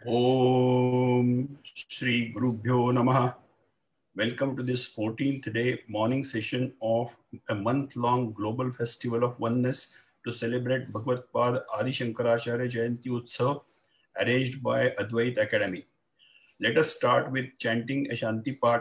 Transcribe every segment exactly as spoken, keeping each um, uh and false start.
Om Shri Gurubhyo Namaha. Welcome to this fourteenth day morning session of a month-long global festival of oneness to celebrate Bhagavad Pad Adi Shankaracharya Jayanti Utsav arranged by Advait Academy. Let us start with chanting a Shanti Path.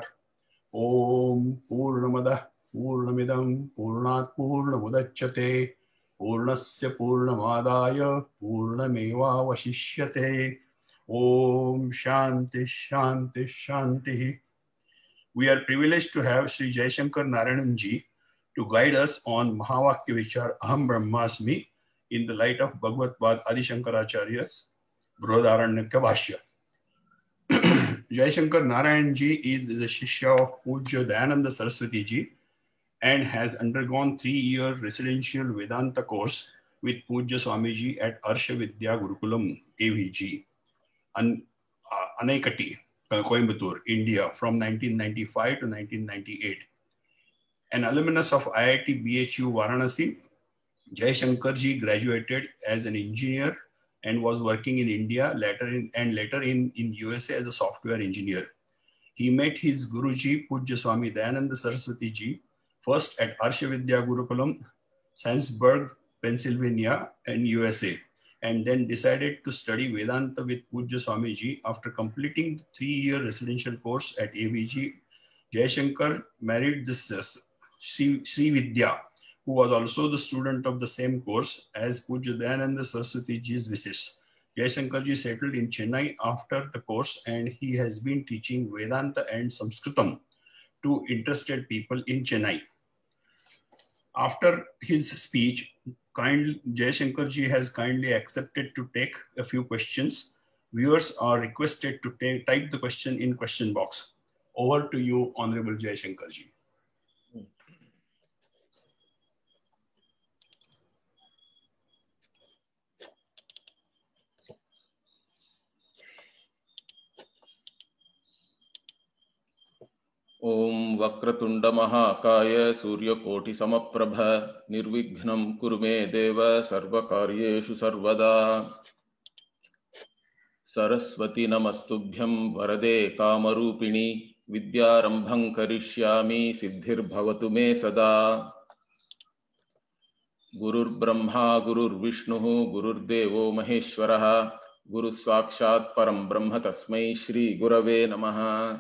Om Purnamada Purnamidam Purnat Purnamudachyate Purnasya Purnamadaya Purnameva Vashishyate. Om Shanti Shanti Shanti. We are privileged to have Sri Jaishankar Narayanan ji to guide us on Mahavakya Vichar Aham Brahmasmi in the light of Bhagavad Pad Adi Shankaracharya's Brihadaranyaka Bhashya. Jaishankar Narayanan ji is the Shishya of Pujya Dayananda Saraswati ji and has undergone three-year residential Vedanta course with Pujya Swamiji at Arsha Vidya Gurukulam A V G. An, uh, Anaikatti, uh, Coimbatore, India, from nineteen ninety-five to nineteen ninety-eight. An alumnus of I I T B H U Varanasi, Jaishankar ji graduated as an engineer and was working in India later in, and later in, in U S A as a software engineer. He met his Guruji, Pujya Swami Dayananda Saraswati ji, first at Arsha Vidya Gurukulam, Sandsburg, Pennsylvania, and U S A, and then decided to study Vedanta with Pujya Swamiji. After completing the three-year residential course at A V G, Jaishankar married this uh, Sri, Sri Vidya, who was also the student of the same course as Pujya Dayananda Saraswati ji's wishes. Jaishankar ji settled in Chennai after the course, and he has been teaching Vedanta and Sanskritam to interested people in Chennai. After his speech, Kind, Jaishankar ji has kindly accepted to take a few questions. Viewers are requested to take, type the question in question box. Over to you, Honorable Jaishankar ji. Om Vakratunda Mahakaya Suryakoti Samaprabha Nirvighnam Kurume Deva Sarvakaryeshu Sarvada Saraswati Namastubhyam Varade Kamarupini Vidyarambham Karishyami Siddhir Bhavatu Me Sada Gurur Brahma Gurur Vishnu Gurur Devo Maheshwaraha Guru Sakshat Param Brahma Tasmai Shri Gurave Namaha.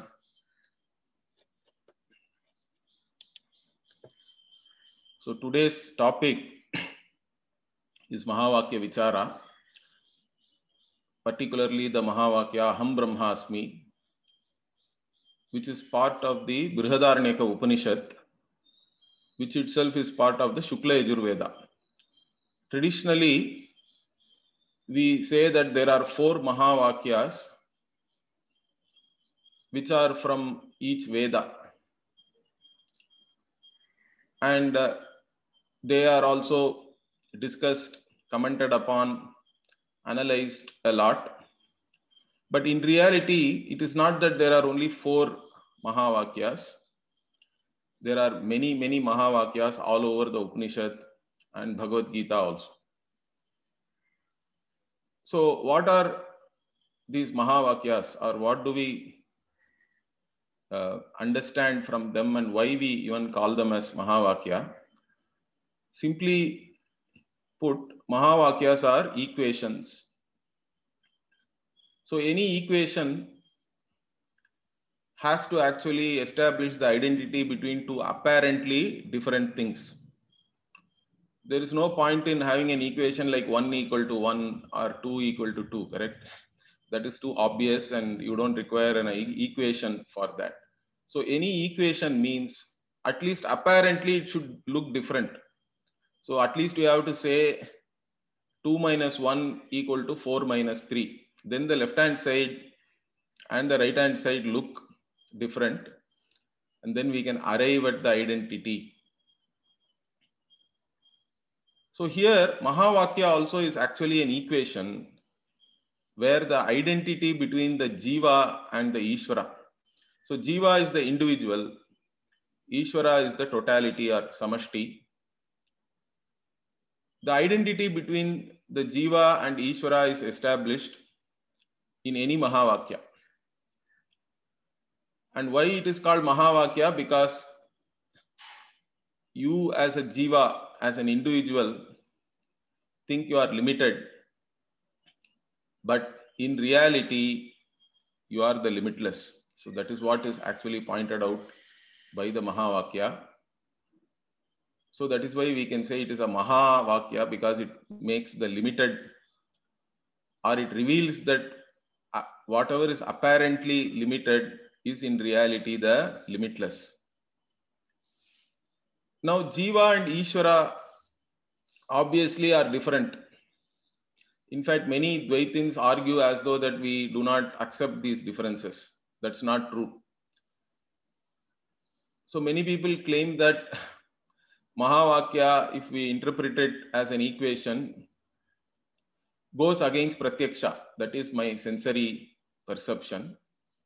So today's topic is Mahavakya Vichara, particularly the Mahavakya Aham Brahmasmi, which is part of the Brihadaranyaka Upanishad, which itself is part of the Shukla Yajurveda. Traditionally, we say that there are four Mahavakyas which are from each Veda, and uh, they are also discussed, commented upon, analyzed a lot. But in reality, it is not that there are only four Mahavakyas. There are many, many Mahavakyas all over the Upanishad and Bhagavad Gita also. So what are these Mahavakyas, or what do we uh, understand from them, and why we even call them as Mahavakya? Simply put, Mahavakyas are equations. So any equation has to actually establish the identity between two apparently different things. There is no point in having an equation like one equal to one or two equal to two, correct? That is too obvious, and you don't require an equation for that. So any equation means at least apparently it should look different. So at least we have to say two minus one equal to four minus three. Then the left hand side and the right hand side look different, and then we can arrive at the identity. So here Mahavakya also is actually an equation where the identity between the Jiva and the Ishvara. So Jiva is the individual, Ishvara is the totality or samashti. The identity between the Jiva and Ishvara is established in any Mahavakya. And why it is called Mahavakya? Because you as a jiva, as an individual, think you are limited, but in reality, you are the limitless. So that is what is actually pointed out by the Mahavakya. So that is why we can say it is a Mahavakya, because it makes the limited, or it reveals that whatever is apparently limited is in reality the limitless. Now, Jiva and Ishvara obviously are different. In fact, many Dvaitins argue as though that we do not accept these differences. That's not true. So many people claim that Mahavakya, if we interpret it as an equation, goes against Pratyaksha. That is my sensory perception.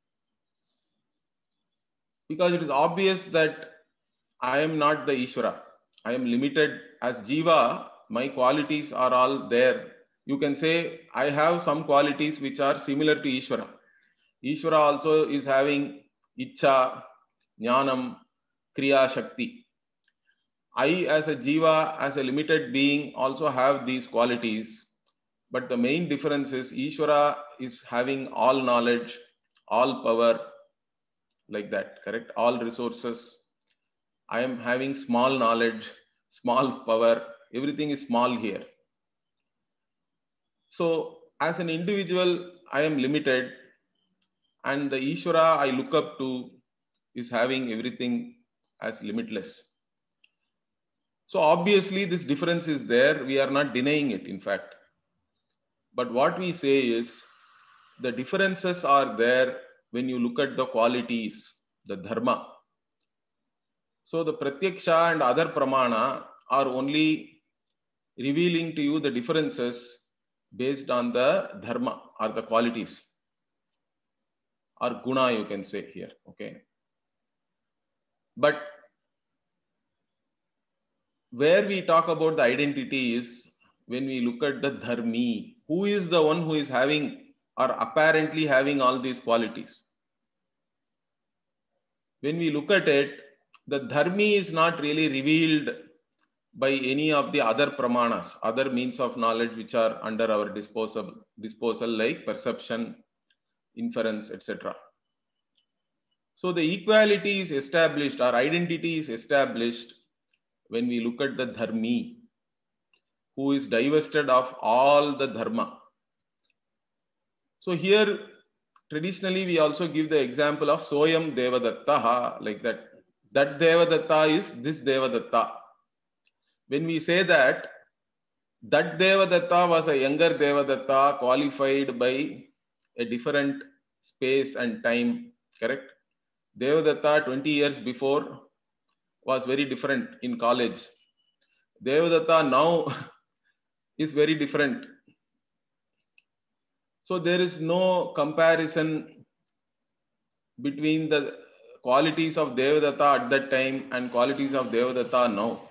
Because it is obvious that I am not the Ishvara. I am limited as Jiva. My qualities are all there. You can say I have some qualities which are similar to Ishvara. Ishvara also is having Ichcha, Jnanam, Kriya, Shakti. I as a Jiva, as a limited being, also have these qualities. But the main difference is Ishvara is having all knowledge, all power, like that, correct? All resources. I am having small knowledge, small power, everything is small here. So as an individual, I am limited, and the Ishvara I look up to is having everything as limitless. So obviously this difference is there. We are not denying it, in fact. But what we say is the differences are there when you look at the qualities, the dharma. So the Pratyaksha and other pramana are only revealing to you the differences based on the dharma or the qualities, or guna you can say here, okay? But where we talk about the identity is when we look at the dharmi. Who is the one who is having or apparently having all these qualities? When we look at it, the dharmi is not really revealed by any of the other pramanas, other means of knowledge which are under our disposal, disposal like perception, inference, et cetera. So the equality is established, our identity is established when we look at the dharmi, who is divested of all the dharma. So here, traditionally, we also give the example of Soyam Devadatta, like that. That Devadatta is this Devadatta. When we say that, that Devadatta was a younger Devadatta qualified by a different space and time, correct? Devadatta twenty years before was very different in college. Devadatta now is very different. So there is no comparison between the qualities of Devadatta at that time and qualities of Devadatta now.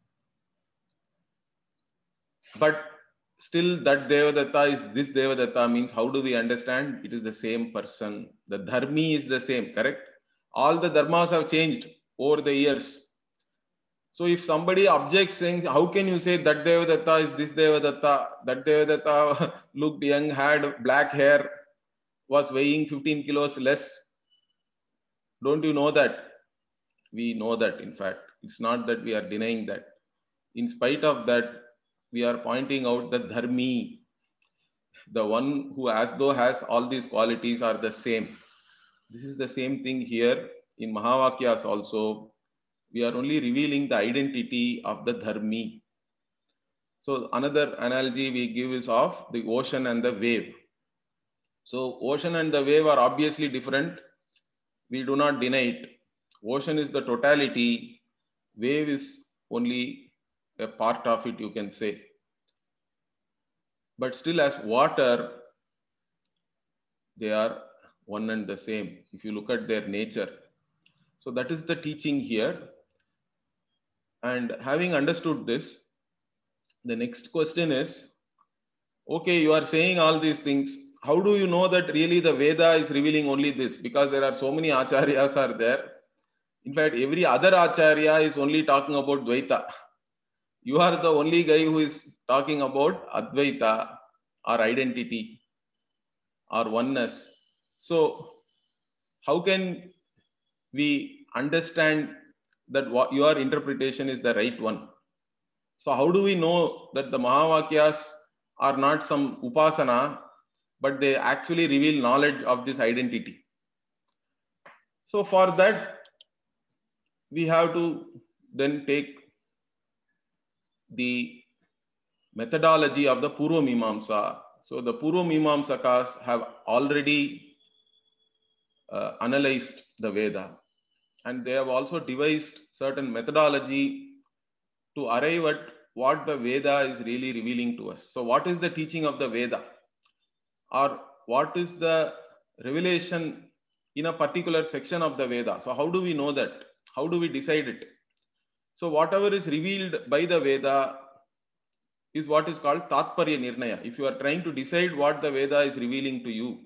But still that Devadatta is this Devadatta means how do we understand? It is the same person. The dharmi is the same, correct? All the dharmas have changed over the years. So if somebody objects saying, how can you say that Devadatta is this Devadatta? That Devadatta looked young, had black hair, was weighing fifteen kilos less. Don't you know that? We know that, in fact. It's not that we are denying that. In spite of that, we are pointing out that dharmi, the one who as though has all these qualities, are the same. This is the same thing here in Mahavakyas also. We are only revealing the identity of the dharmi. So another analogy we give is of the ocean and the wave. So ocean and the wave are obviously different. We do not deny it. Ocean is the totality. Wave is only a part of it, you can say. But still as water, they are one and the same if you look at their nature. So that is the teaching here. And having understood this, the next question is, okay, you are saying all these things. how do you know that really the Veda is revealing only this? Because there are so many acharyas are there. In fact, every other acharya is only talking about Dvaita. You are the only guy who is talking about Advaita or identity or oneness. So how can we understand that what your interpretation is the right one? So how do we know that the Mahavakyas are not some upasana, but they actually reveal knowledge of this identity? So for that, we have to then take the methodology of the Purva Mimamsa. So the Purva Mimamsakas have already uh, analyzed the Veda, and they have also devised certain methodology to arrive at what the Veda is really revealing to us. So what is the teaching of the Veda? Or what is the revelation in a particular section of the Veda? So how do we know that? How do we decide it? So whatever is revealed by the Veda is what is called Tatparya Nirnaya. If you are trying to decide what the Veda is revealing to you,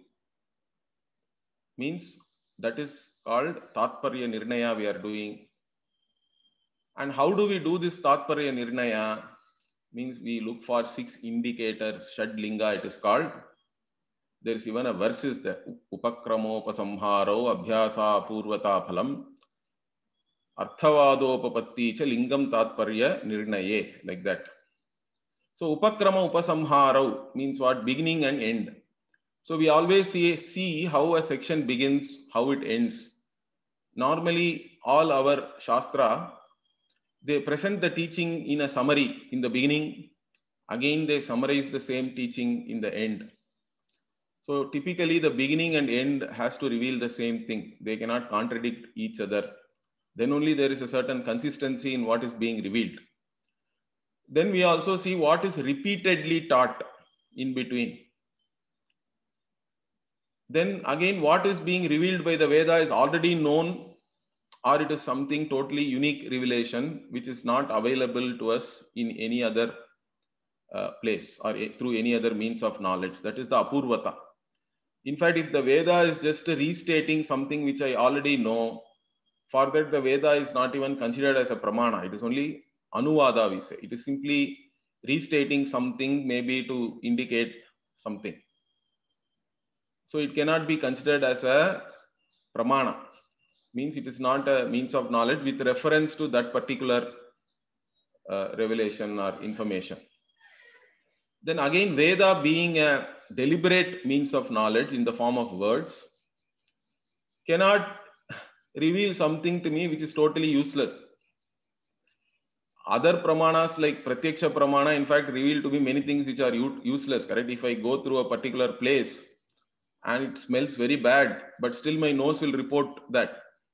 means that is called Tatparya Nirnaya we are doing. And how do we do this Tatparya Nirnaya? Means we look for six indicators, Shadlinga it is called. There is even a verse is there. Upakramopasamharo abhyasa purvata phalam arthavadopapatti cha lingam tatparya nirnaye, like that. So upakrama upasamharo means what? Beginning and end. So we always see, see how a section begins, how it ends. Normally all our Shastra, they present the teaching in a summary in the beginning. Again they summarize the same teaching in the end. So typically the beginning and end has to reveal the same thing. They cannot contradict each other. Then only there is a certain consistency in what is being revealed. Then we also see what is repeatedly taught in between. Then again what is being revealed by the Veda is already known, or it is something totally unique revelation which is not available to us in any other uh, place or a, through any other means of knowledge. That is the Apurvata. In fact, if the Veda is just restating something which I already know, for that the Veda is not even considered as a pramana. It is only anuvada, we say. It is simply restating something maybe to indicate something. So it cannot be considered as a pramana. Means it is not a means of knowledge with reference to that particular uh, revelation or information. Then again, Veda being a deliberate means of knowledge in the form of words cannot reveal something to me which is totally useless. Other pramanas like Pratyaksha Pramana, in fact, reveal to me many things which are useless, correct? If I go through a particular place and it smells very bad, but still my nose will report that.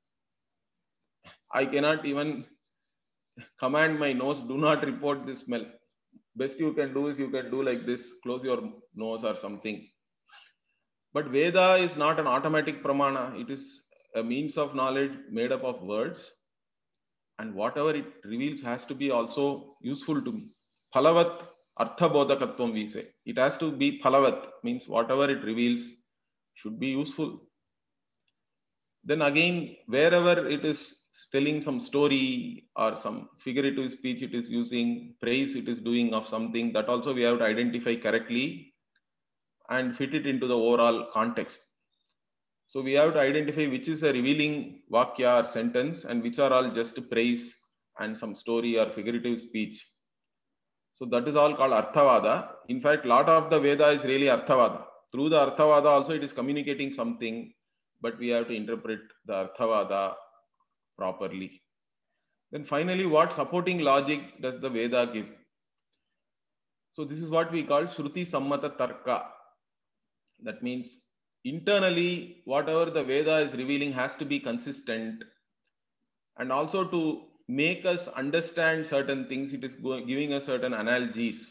I cannot even command my nose, do not report this smell. Best you can do is you can do like this, close your nose or something. But Veda is not an automatic pramana. It is a means of knowledge made up of words. And whatever it reveals has to be also useful to me. Phalavat artha bodhakatvam we say. It has to be phalavat, means whatever it reveals should be useful. Then again, wherever it is telling some story or some figurative speech it is using, praise it is doing of something, that also we have to identify correctly and fit it into the overall context. So we have to identify which is a revealing vakya or sentence and which are all just praise and some story or figurative speech. So that is all called Arthavada. In fact, lot of the Veda is really Arthavada. Through the Arthavada also it is communicating something, but we have to interpret the Arthavada properly. Then finally, what supporting logic does the Veda give? So this is what we call Shruti Sammata Tarka. That means internally, whatever the Veda is revealing has to be consistent, and also to make us understand certain things, it is giving us certain analogies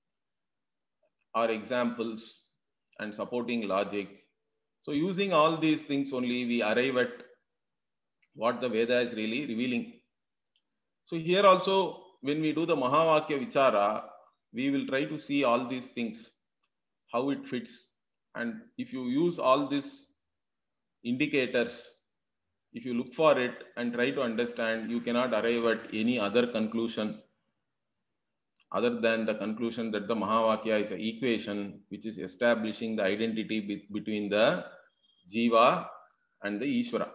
or examples and supporting logic. So using all these things only, we arrive at what the Veda is really revealing. So here also, when we do the Mahavakya Vichara, we will try to see all these things, how it fits, And if you use all these indicators, if you look for it and try to understand, you cannot arrive at any other conclusion other than the conclusion that the Mahavakya is an equation which is establishing the identity be between the Jiva and the Ishvara.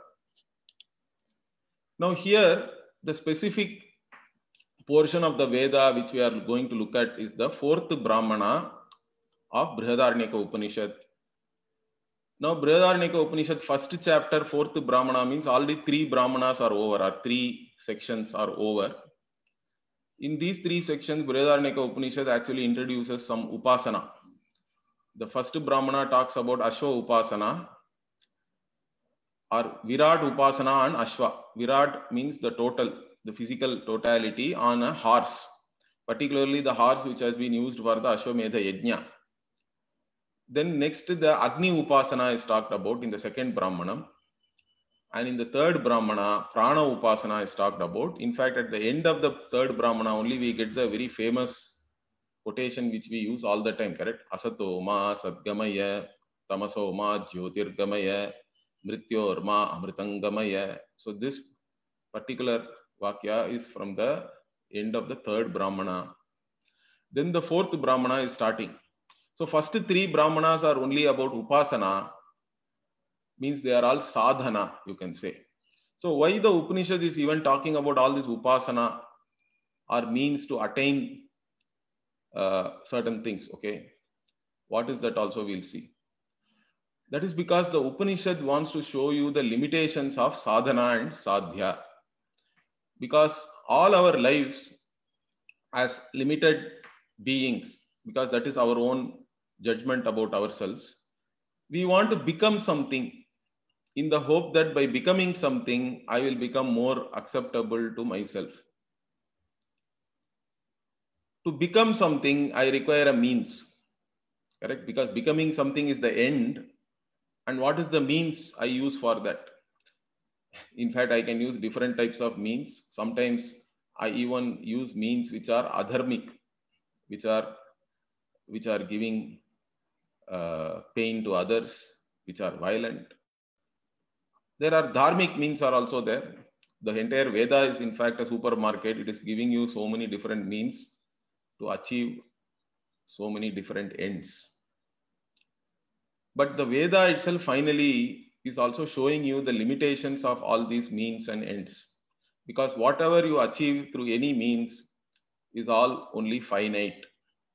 Now here, the specific portion of the Veda which we are going to look at is the fourth Brahmana of Brihadaranyaka Upanishad. Now Brihadaranyaka Upanishad first chapter, fourth Brahmana means already three Brahmanas are over, or three sections are over. In these three sections, Brihadaranyaka Upanishad actually introduces some Upasana. The first Brahmana talks about Ashwa Upasana, or Virat Upasana and Ashwa. Virat means the total, the physical totality on a horse, particularly the horse which has been used for the Ashwamedha Yajna. Then next, the Agni Upasana is talked about in the second Brahmana. And in the third Brahmana, Prana Upasana is talked about. In fact, at the end of the third Brahmana only we get the very famous quotation which we use all the time, correct? Asato ma sadgamaya, tamaso ma jyotirgamaya, mrityor ma amritangamaya. So this particular Vakya is from the end of the third Brahmana. Then the fourth Brahmana is starting. So first three Brahmanas are only about Upasana, means they are all sadhana, you can say. So why the Upanishad is even talking about all this Upasana or means to attain uh, certain things, okay? What is that also we'll see. That is because the Upanishad wants to show you the limitations of sadhana and sadhya. Because all our lives as limited beings, because that is our own judgment about ourselves, we want to become something in the hope that by becoming something, I will become more acceptable to myself. To become something, I require a means, correct? Because becoming something is the end. And what is the means I use for that? In fact, I can use different types of means. Sometimes I even use means which are adharmic, which are, which are giving uh, pain to others, which are violent. There are dharmic means are also there. The entire Veda is in fact a supermarket. It is giving you so many different means to achieve so many different ends. But the Veda itself finally is also showing you the limitations of all these means and ends. Because whatever you achieve through any means is all only finite.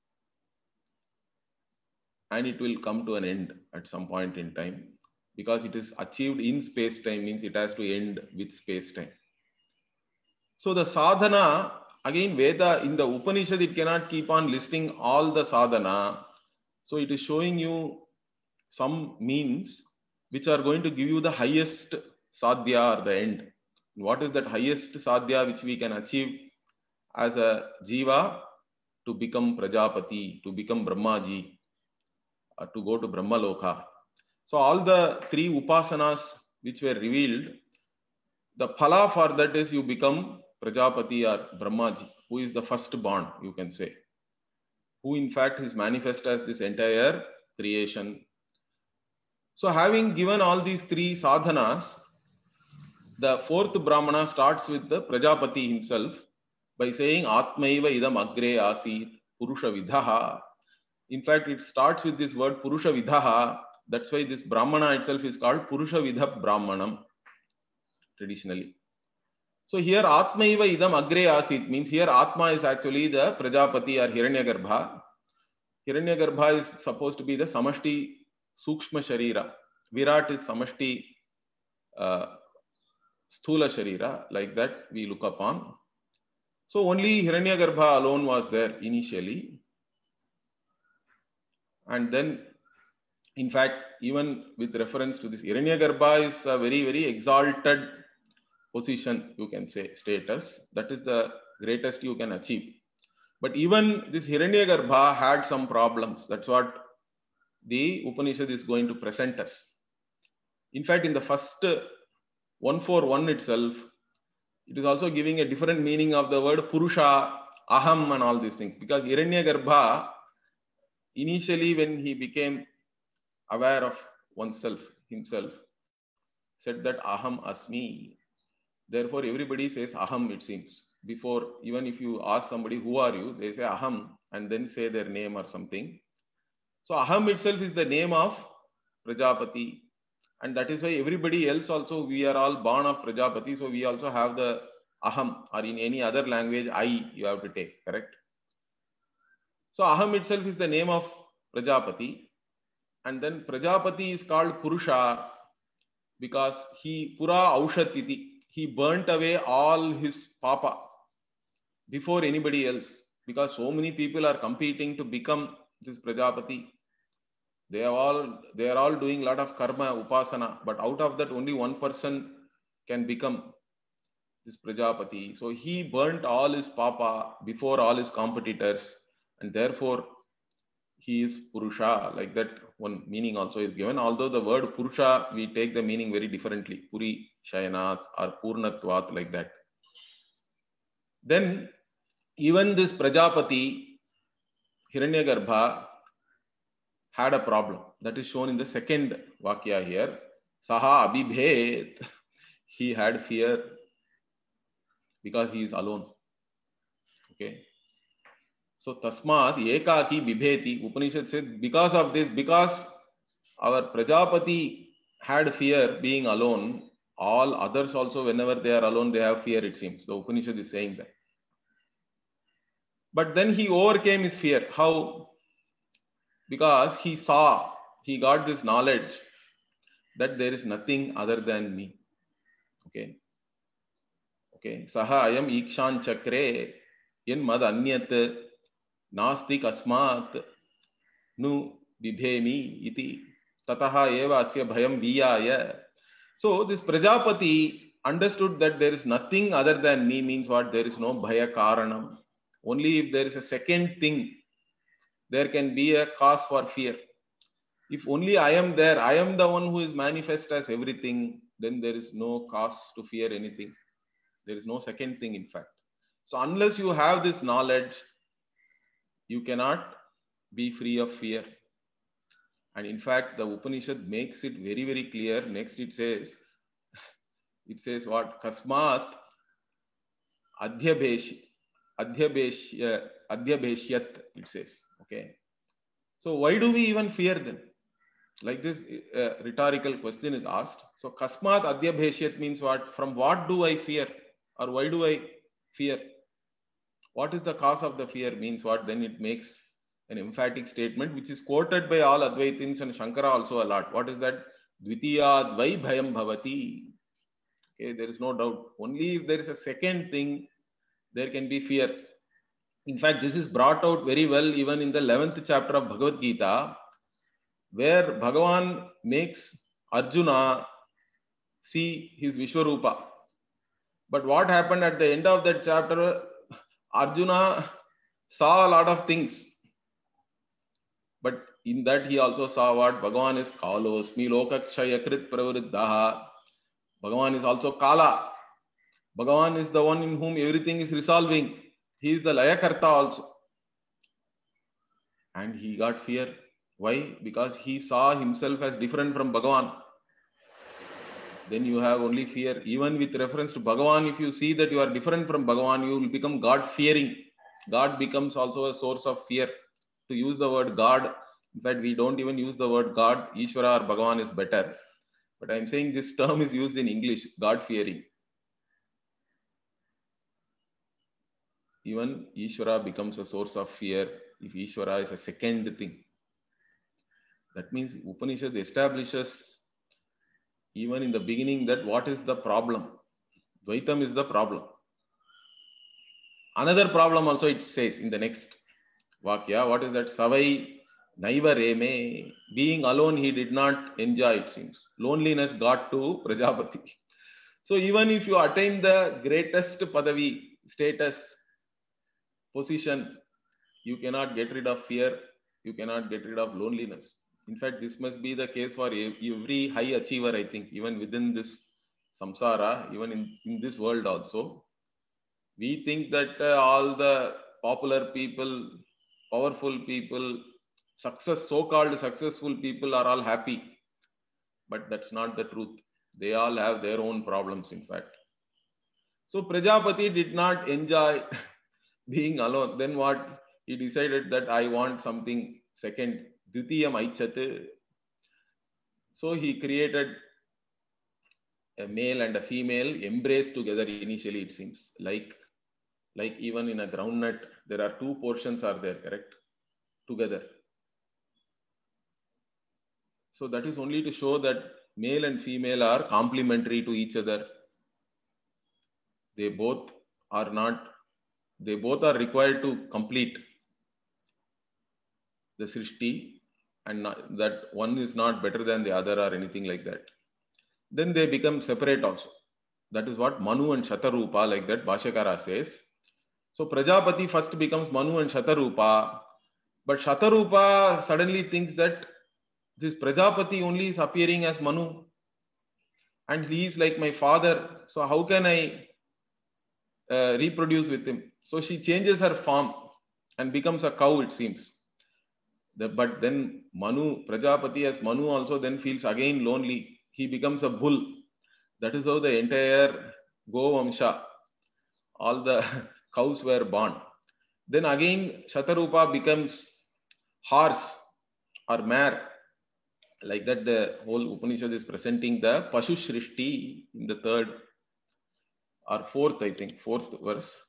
And it will come to an end at some point in time. Because it is achieved in space-time means it has to end with space-time. So the sadhana, again Veda, in the Upanishad, it cannot keep on listing all the sadhana. So it is showing you some means which are going to give you the highest sadhya or the end. What is that highest sadhya which we can achieve as a jiva to become Prajapati, to become Brahmaji, or to go to Brahmaloka? So all the three upasanas which were revealed, the phala for that is you become Prajapati or Brahmaji, who is the first born, you can say, who in fact is manifest as this entire creation. So having given all these three sadhanas, the fourth Brahmana starts with the Prajapati himself by saying Atmaiva idam agre asit Purusha Vidhaha. In fact, it starts with this word Purusha Vidhaha. That's why this Brahmana itself is called Purusha Vidha Brahmanam traditionally. So here Atmaiva idam agre asit means here Atma is actually the Prajapati or Hiranyagarbha. Hiranyagarbha is supposed to be the Samashti Sukshma Sharira. Virat is Samashti uh, Sthula Sharira, like that we look upon. So only Hiranyagarbha alone was there initially. And then, in fact, even with reference to this, Hiranyagarbha is a very, very exalted position, you can say, status. That is the greatest you can achieve. But even this Hiranyagarbha had some problems. That's what the Upanishad is going to present us. In fact, in the first one forty-one itself, it is also giving a different meaning of the word Purusha, Aham and all these things. Because Hiranyagarbha, initially when he became aware of oneself, himself, said that aham asmi. Therefore, everybody says aham, it seems. Before, even if you ask somebody, who are you? They say aham and then say their name or something. So aham itself is the name of Prajapati. And that is why everybody else also, we are all born of Prajapati. So we also have the aham, or in any other language, I you have to take, correct? So aham itself is the name of Prajapati. And then Prajapati is called Purusha because he, Pura Aushatiti, he burnt away all his papa before anybody else. Because so many people are competing to become this Prajapati. They are all they are all doing a lot of karma, upasana, but out of that only one person can become this Prajapati. So he burnt all his papa before all his competitors, and therefore he is Purusha. Like that, one meaning also is given. Although the word Purusha, we take the meaning very differently. Puri Shayanat or Purnatvat, like that. Then even this Prajapati, Hiranyagarbha, had a problem. That is shown in the second Vakya here. Saha Abhibhet. He had fear because he is alone. Okay. So Tasmat Ekaki Bibheti. Upanishad said because of this, because our Prajapati had fear being alone, all others also, whenever they are alone, they have fear, it seems. The Upanishad is saying that. But then he overcame his fear. How? Because he saw, he got this knowledge that there is nothing other than me. Okay. Okay. Saha ayam ikshan chakre yen mad anyat nasti kasmat nu bibhemi iti tataha eva asya bhayam viyaya. So this Prajapati understood that there is nothing other than me, means what? There is no bhaya karanam. Only if there is a second thing, there can be a cause for fear. If only I am there, I am the one who is manifest as everything, then there is no cause to fear anything. There is no second thing, in fact. So unless you have this knowledge, you cannot be free of fear. And in fact, the Upanishad makes it very, very clear. Next it says, it says what? Kasmat adhyabhesh, adhyabhesh, adhyabheshyat, it says. Okay. So why do we even fear them? Like this uh, rhetorical question is asked. So Kasmat adhyabheshyat means what? From what do I fear? Or why do I fear? What is the cause of the fear? Means what? Then it makes an emphatic statement which is quoted by all Advaitins and Shankara also a lot. What is that? Dvitiyad vai bhayam bhavati. Okay, there is no doubt. Only if there is a second thing, there can be fear. In fact, this is brought out very well even in the eleventh chapter of Bhagavad Gita, where Bhagavan makes Arjuna see his Vishwarupa. But what happened at the end of that chapter? Arjuna saw a lot of things. But in that he also saw what? Bhagavan is Kalosmi Lokakshayakrit Pravriddhaha. Bhagavan is also Kala. Bhagavan is the one in whom everything is resolving. He is the Layakarta also. And he got fear. Why? Because he saw himself as different from Bhagavan. Then you have only fear. Even with reference to Bhagavan, if you see that you are different from Bhagavan, you will become God-fearing. God becomes also a source of fear. To use the word God, in fact, we don't even use the word God. Ishvara or Bhagavan is better. But I am saying this term is used in English, God-fearing. Even Ishvara becomes a source of fear if Ishvara is a second thing. That means Upanishad establishes even in the beginning that what is the problem? Dvaitam is the problem. Another problem also it says in the next Vakya. What is that? Savai naiva reme. Being alone he did not enjoy, it seems. Loneliness got to Prajapati. So even if you attain the greatest padavi, status, position, you cannot get rid of fear. You cannot get rid of loneliness. In fact, this must be the case for every high achiever, I think, even within this samsara, even in, in this world also. We think that uh, all the popular people, powerful people, success, so-called successful people are all happy. But that's not the truth. They all have their own problems, in fact. So Prajapati did not enjoy being alone. Then what? He decided that I want something second. Dvitiyam Aichat. So he created a male and a female embrace together initially, it seems. Like, like even in a groundnut, there are two portions are there, correct? Together. So that is only to show that male and female are complementary to each other. They both are not, they both are required to complete the Srishti, and not, that one is not better than the other or anything like that. Then they become separate also. That is what Manu and Shatarupa, like that Bhashyakara says. So Prajapati first becomes Manu and Shatarupa, but Shatarupa suddenly thinks that this Prajapati only is appearing as Manu, and he is like my father. So how can I uh, reproduce with him? So she changes her form and becomes a cow, it seems. The, but then Manu, Prajapati as Manu also then feels again lonely. He becomes a bull. That is how the entire Govamsha, all the cows were born. Then again Shatarupa becomes horse or mare. Like that the whole Upanishad is presenting the Pashu Shrishti in the third or fourth, I think, fourth verse.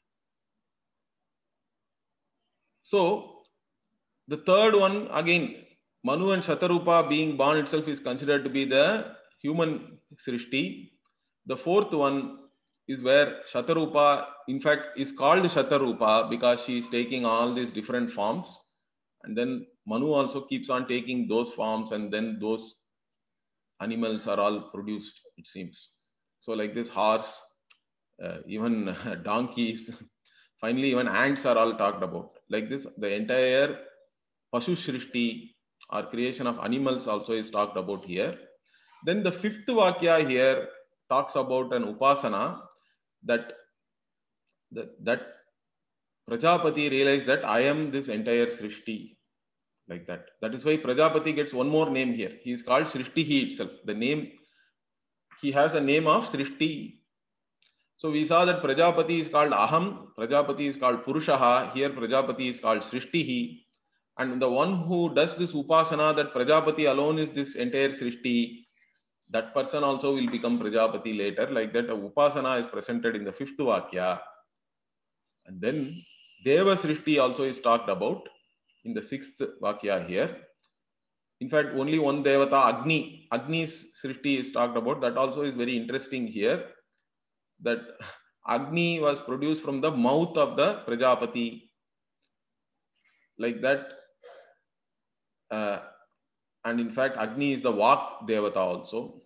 So the third one, again, Manu and Shatarupa being born itself is considered to be the human Srishti. The fourth one is where Shatarupa, in fact, is called Shatarupa because she is taking all these different forms. And then Manu also keeps on taking those forms, and then those animals are all produced, it seems. So like this horse, uh, even donkeys, finally even ants are all talked about. Like this, the entire Pashu Shrishti or creation of animals also is talked about here. Then the fifth Vakya here talks about an Upasana that, that, that Prajapati realized that I am this entire Srishti. Like that. That is why Prajapati gets one more name here. He is called Srishtihi itself. The name, he has a name of Srishti. So we saw that Prajapati is called Aham, Prajapati is called Purushaha, here Prajapati is called Srishtihi. And the one who does this Upasana, that Prajapati alone is this entire Srishti, that person also will become Prajapati later. Like that, a Upasana is presented in the fifth Vakya. And then Deva Srishti also is talked about in the sixth Vakya here. In fact, only one Devata, Agni, Agni's Srishti is talked about. That also is very interesting here. That Agni was produced from the mouth of the Prajapati. Like that. Uh, and in fact, Agni is the Vak Devata also.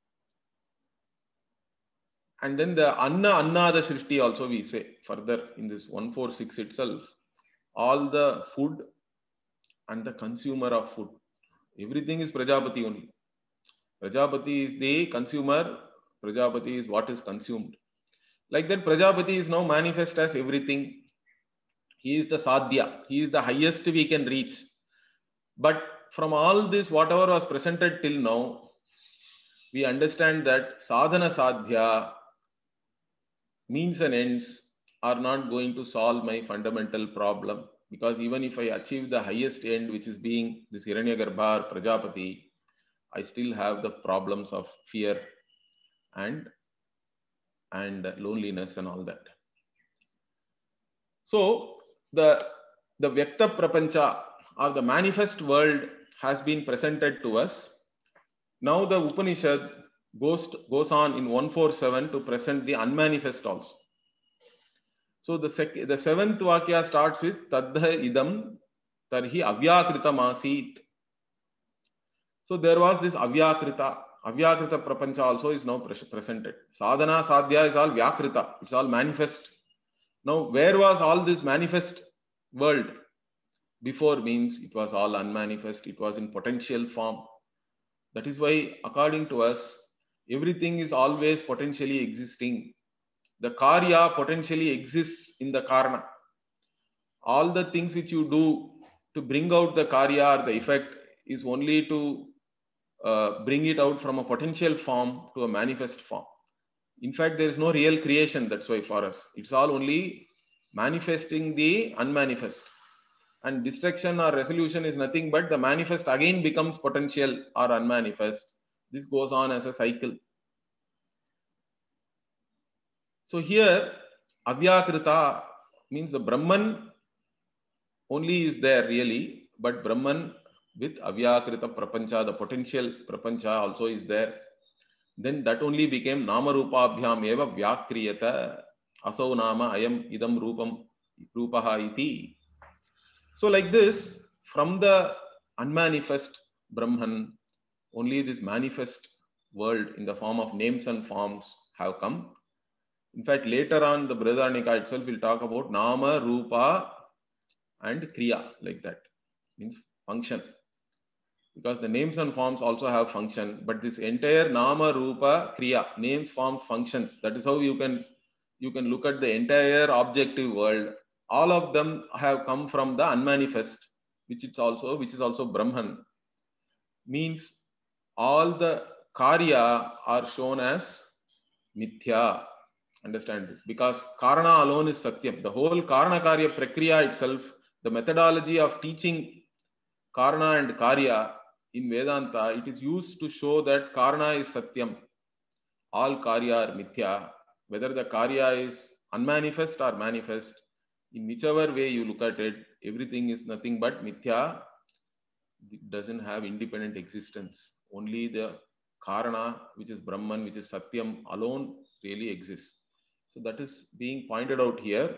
And then the Anna Annada Srishti also we say further in this one forty-six itself. All the food and the consumer of food. Everything is Prajapati only. Prajapati is the consumer. Prajapati is what is consumed. Like that, Prajapati is now manifest as everything. He is the Sadhya. He is the highest we can reach. But from all this, whatever was presented till now, we understand that Sadhana Sadhya, means and ends, are not going to solve my fundamental problem. Because even if I achieve the highest end, which is being this Hiranyagarbha or Prajapati, I still have the problems of fear and, and loneliness and all that. So the, the Vyakta Prapancha or the manifest world has been presented to us. Now the Upanishad goes, to, goes on in one forty-seven to present the unmanifest also. So the, sec, the seventh Vakya starts with Tadha idam tarhi avyakrita masit. So there was this avyakrita. Avyakrita prapancha also is now pre presented. Sadhana sadhya is all vyakrita. It's all manifest. Now where was all this manifest world? Before means it was all unmanifest. It was in potential form. That is why according to us, everything is always potentially existing. The karya potentially exists in the karana. All the things which you do to bring out the karya or the effect is only to uh, bring it out from a potential form to a manifest form. In fact, there is no real creation. That's why for us, it's all only manifesting the unmanifest. And destruction or resolution is nothing but the manifest again becomes potential or unmanifest. This goes on as a cycle. So here, Avyakrita means the Brahman only is there really, but Brahman with Avyakrita Prapancha, the potential Prapancha also is there. Then that only became Nama Rupa Abhyam Eva Vyakriyata Asau Nama Ayam Idam Rupam Rupaha Iti. So like this, from the unmanifest Brahman, only this manifest world in the form of names and forms have come. In fact, later on, the Brihadaranyaka itself will talk about Nama, Rupa and Kriya, like that. Means function. Because the names and forms also have function, but this entire Nama, Rupa, Kriya, names, forms, functions, that is how you can, you can look at the entire objective world. All of them have come from the unmanifest, which is also, which is also Brahman. Means all the Karya are shown as Mithya. Understand this, because Karana alone is Satyam. The whole Karana Karya Prakriya itself, the methodology of teaching Karana and Karya in Vedanta, it is used to show that Karana is Satyam. All Karya are Mithya. Whether the Karya is unmanifest or manifest, in whichever way you look at it, everything is nothing but Mithya. It doesn't have independent existence. Only the Karana, which is Brahman, which is Satyam, alone really exists. So that is being pointed out here.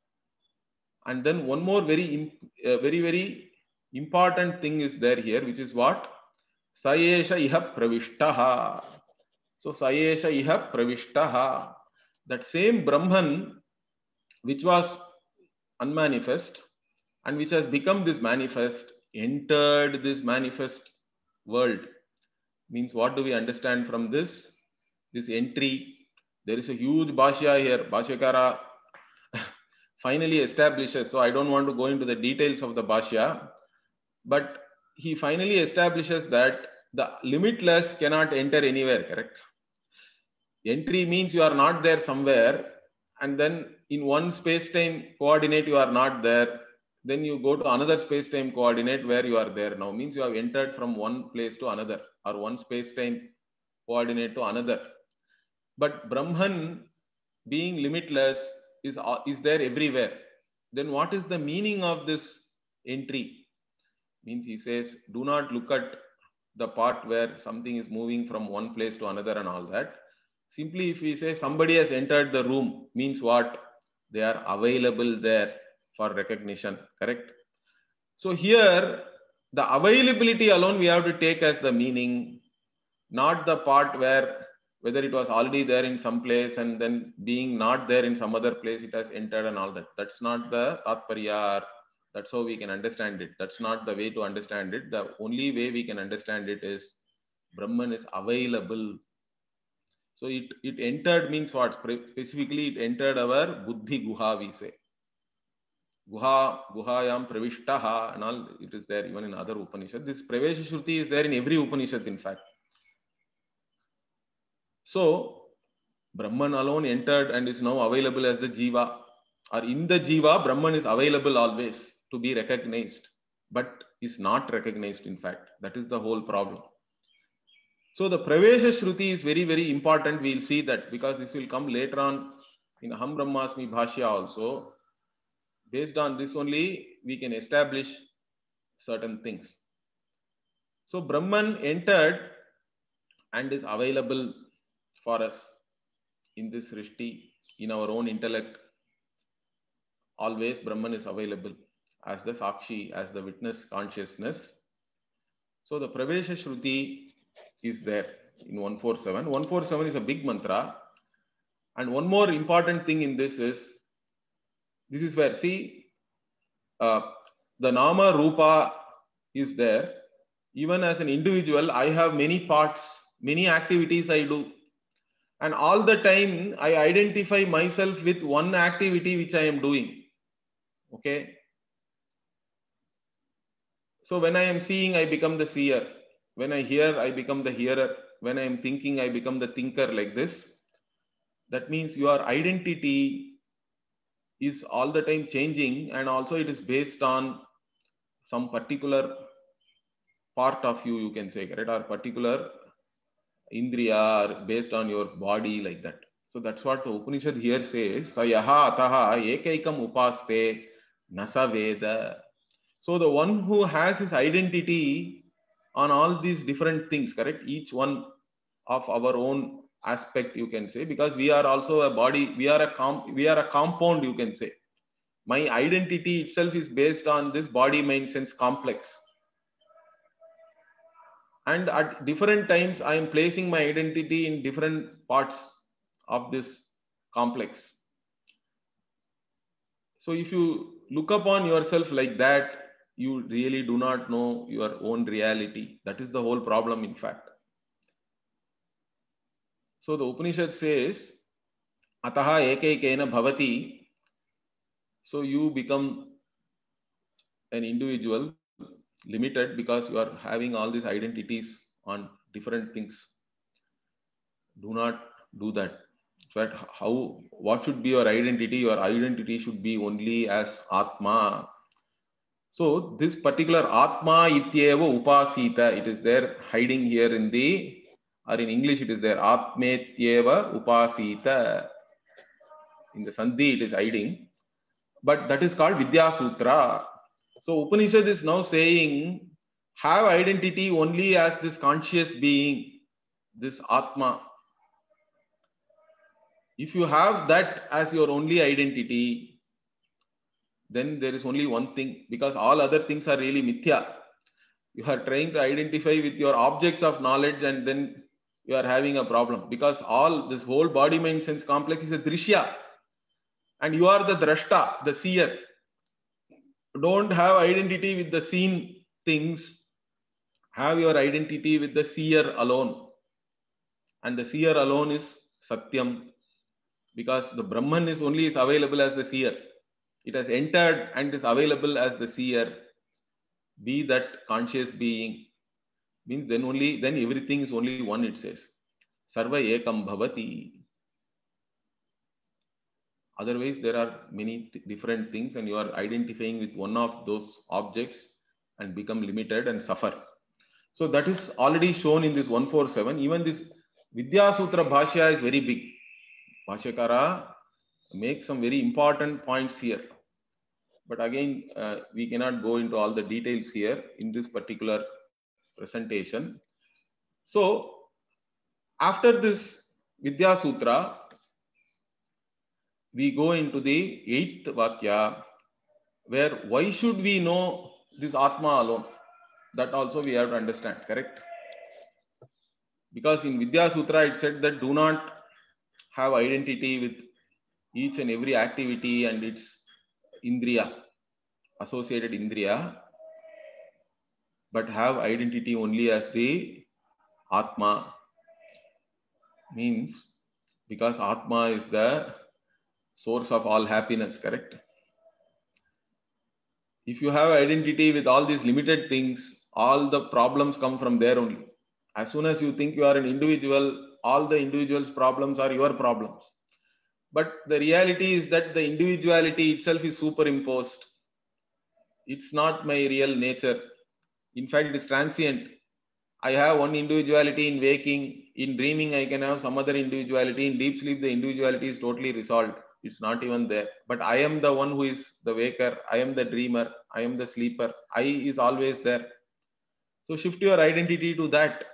And then one more very, uh, very, very important thing is there here, which is what? Sayesha iha pravishtaha. So Sayesha iha pravishtaha. That same Brahman, which was unmanifest and which has become this manifest, entered this manifest world. Means what do we understand from this? This entry. There is a huge Bhashya here. Bhashyakara finally establishes, so I don't want to go into the details of the Bhashya, but he finally establishes that the limitless cannot enter anywhere, correct? Entry means you are not there somewhere, and then in one space-time coordinate you are not there, then you go to another space-time coordinate where you are there now. Means you have entered from one place to another, or one space-time coordinate to another. But Brahman, being limitless, is, is there everywhere. Then what is the meaning of this entry? Means he says, do not look at the part where something is moving from one place to another and all that. Simply if we say somebody has entered the room, means what? They are available there for recognition, correct? So here, the availability alone we have to take as the meaning, not the part where whether it was already there in some place and then being not there in some other place, it has entered and all that. That's not the Tatparya. That's how we can understand it. That's not the way to understand it. The only way we can understand it is Brahman is available. So it, it entered means what? Specifically, it entered our Buddhi Guha, we say. Guha, Guhayam Pravishtaha and all, it is there even in other Upanishads. This Pravesha Shruti is there in every Upanishad, in fact. So, Brahman alone entered and is now available as the Jiva. Or in the Jiva, Brahman is available always to be recognized, but is not recognized, in fact. That is the whole problem. So, the Pravesha Shruti is very, very important. We will see that because this will come later on in Aham Brahmasmi Bhashya also. Based on this only, we can establish certain things. So, Brahman entered and is available for us in this Srishti, in our own intellect. Always Brahman is available as the Sakshi, as the witness consciousness. So the Pravesha Shruti is there in one forty-seven. one forty-seven is a big mantra. And one more important thing in this is, this is where, see, uh, the Nama Rupa is there. Even as an individual, I have many parts, many activities I do. And all the time, I identify myself with one activity which I am doing. Okay. So when I am seeing, I become the seer. When I hear, I become the hearer. When I am thinking, I become the thinker, like this. That means your identity is all the time changing, and also it is based on some particular part of you, you can say, correct, or particular indriya, or based on your body, like that. So that's what the Upanishad here says. Sayaha ataha ekaikam upaste nasa veda. So the one who has his identity on all these different things, correct, each one of our own aspect, you can say, because we are also a body, we are a comp, we are a compound, you can say. My identity itself is based on this body mind sense complex, and at different times I am placing my identity in different parts of this complex. So if you look upon yourself like that, you really do not know your own reality. That is the whole problem, in fact. So the Upanishad says, Ataha ekaikena bhavati. So you become an individual, limited, because you are having all these identities on different things. Do not do that. But how, what should be your identity? Your identity should be only as Atma. So this particular Atma ityeva upasita, it is there hiding here in the, or in English it is there, Atmetyeva upasita. In the Sandhi it is hiding, but that is called Vidya Sutra. So Upanishad is now saying, have identity only as this conscious being, this Atma. If you have that as your only identity, then there is only one thing, because all other things are really mithya. You are trying to identify with your objects of knowledge, and then you are having a problem, because all this whole body mind sense complex is a drishya, and you are the drashta, the seer. Don't have identity with the seen things. Have your identity with the seer alone, and the seer alone is Satyam, because the Brahman is only is available as the seer. It has entered and is available as the seer. Be that conscious being. Means then only, then everything is only one, it says. Sarva ekam bhavati. Otherwise, there are many th- different things, and you are identifying with one of those objects and become limited and suffer. So that is already shown in this one forty-seven. Even this Vidya Sutra Bhashya is very big. Bhashyakara makes some very important points here. But again, uh, we cannot go into all the details here in this particular presentation. So, after this Vidya Sutra, we go into the eighth Vakya, where why should we know this Atma alone? That also we have to understand, correct? Because in Vidya Sutra it said that do not have identity with each and every activity and its Indriya, associated Indriya, but have identity only as the Atma. Means, because Atma is the source of all happiness, correct? If you have identity with all these limited things, all the problems come from there only. As soon as you think you are an individual, all the individual's problems are your problems. But the reality is that the individuality itself is superimposed. It's not my real nature. In fact, it is transient. I have one individuality in waking. In dreaming, I can have some other individuality. In deep sleep, the individuality is totally resolved. It's not even there. But I am the one who is the waker. I am the dreamer. I am the sleeper. I is always there. So shift your identity to that.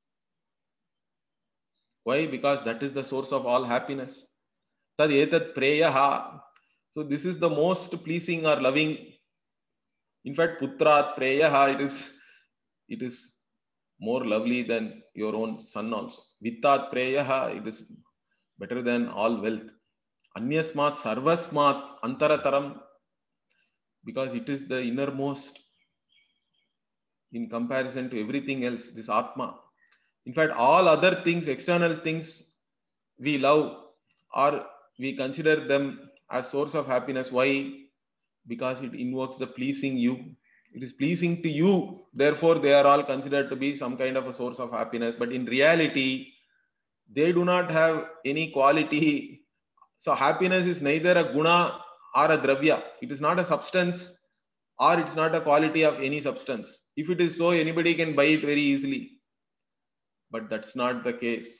Why? Because that is the source of all happiness. Tad etat preyaha. So this is the most pleasing or loving. In fact, putrat preyaha, it is, it is more lovely than your own son also. Vittat preyaha, it is better than all wealth. Anyasmat sarvasmat antarataram, because it is the innermost in comparison to everything else, this Atma. In fact, all other things, external things, we love or we consider them as source of happiness. Why? Because it invokes the pleasing you. It is pleasing to you. Therefore, they are all considered to be some kind of a source of happiness. But in reality, they do not have any quality. So happiness is neither a guna or a dravya. It is not a substance, or it's not a quality of any substance. If it is so, anybody can buy it very easily. But that's not the case.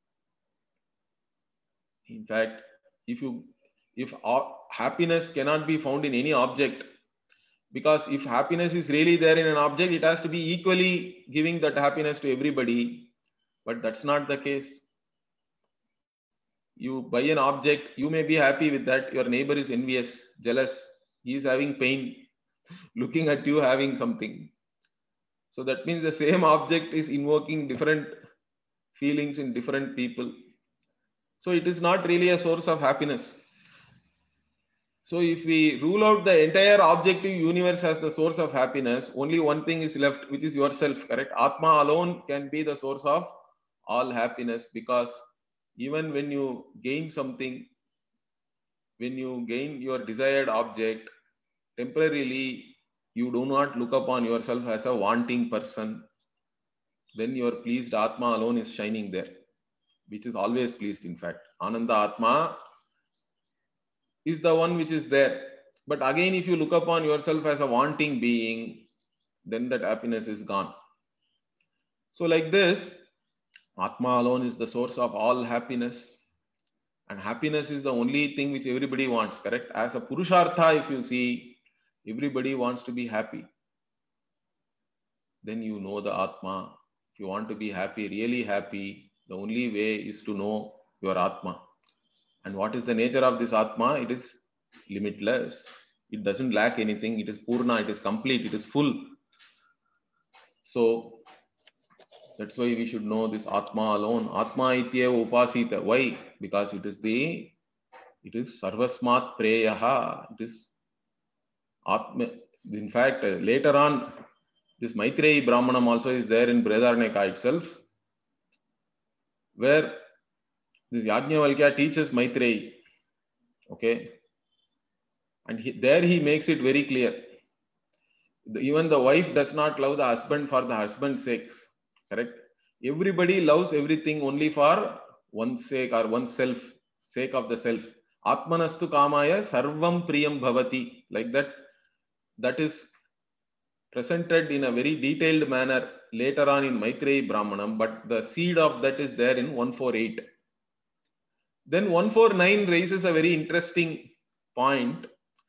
In fact, if you if happiness cannot be found in any object, because if happiness is really there in an object, it has to be equally giving that happiness to everybody. But that's not the case. You buy an object, you may be happy with that. Your neighbor is envious, jealous. He is having pain looking at you having something. So that means the same object is invoking different feelings in different people. So it is not really a source of happiness. So if we rule out the entire objective universe as the source of happiness, only one thing is left, which is yourself, correct? Atma alone can be the source of all happiness, because even when you gain something, when you gain your desired object, temporarily you do not look upon yourself as a wanting person. Then your pleased Atma alone is shining there, which is always pleased. In fact, Ananda Atma is the one which is there. But again, if you look upon yourself as a wanting being, then that happiness is gone. So like this, Atma alone is the source of all happiness. And happiness is the only thing which everybody wants, correct? As a Purushartha, if you see, everybody wants to be happy. Then you know the Atma. If you want to be happy, really happy, the only way is to know your Atma. And what is the nature of this Atma? It is limitless. It doesn't lack anything. It is Purna. It is complete. It is full. So that's why we should know this Atma alone. Atma ityeva upasita. Why? Because it is the, it is Sarvasmat Preyaha. It is Atma. In fact, later on, this Maitreyi Brahmanam also is there in Brihadaranyaka itself, where this Yajnavalkya teaches Maitreyi. Okay. And he, there he makes it very clear. Even the wife does not love the husband for the husband's sake. Correct? Everybody loves everything only for one's sake or oneself, sake of the self. Atmanastu kamaya sarvam priyam bhavati. Like that, that is presented in a very detailed manner later on in Maitreyi Brahmanam, but the seed of that is there in one forty-eight. Then one forty-nine raises a very interesting point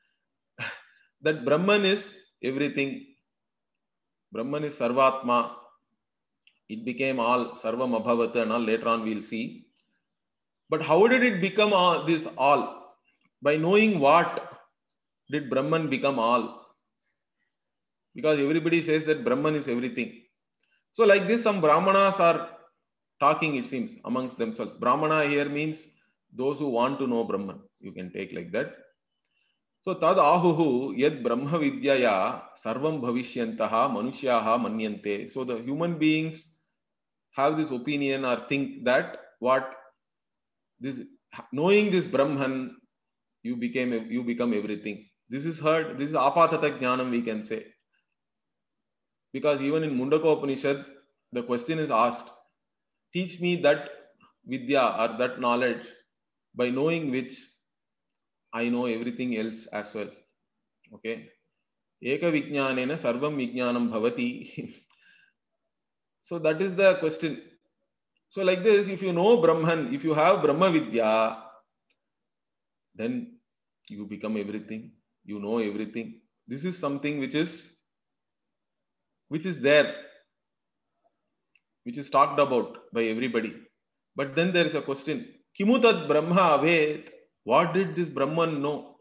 that Brahman is everything. Brahman is Sarvatma. It became all, Sarvam Abhavat, and all later on we'll see. But how did it become all, this all? By knowing what did Brahman become all? Because everybody says that Brahman is everything. So like this, some Brahmanas are talking, it seems, amongst themselves. Brahmana here means those who want to know Brahman. You can take like that. So tad ahuhu yad brahma vidyaya sarvam bhavishyantaha manushyaha manyante. So the human beings have this opinion or think that what this, knowing this Brahman, you became you become everything. This is heard, this is apatata jnanam, we can say. Because even in Mundaka Upanishad, the question is asked, teach me that vidya or that knowledge, by knowing which I know everything else as well. Okay. Eka vijnanena sarvam vijnanam bhavati. So that is the question. So like this, if you know Brahman, if you have Brahma Vidya, then you become everything. You know everything. This is something which is which is there, which is talked about by everybody. But then there is a question. Kimutat Brahma avet? What did this Brahman know?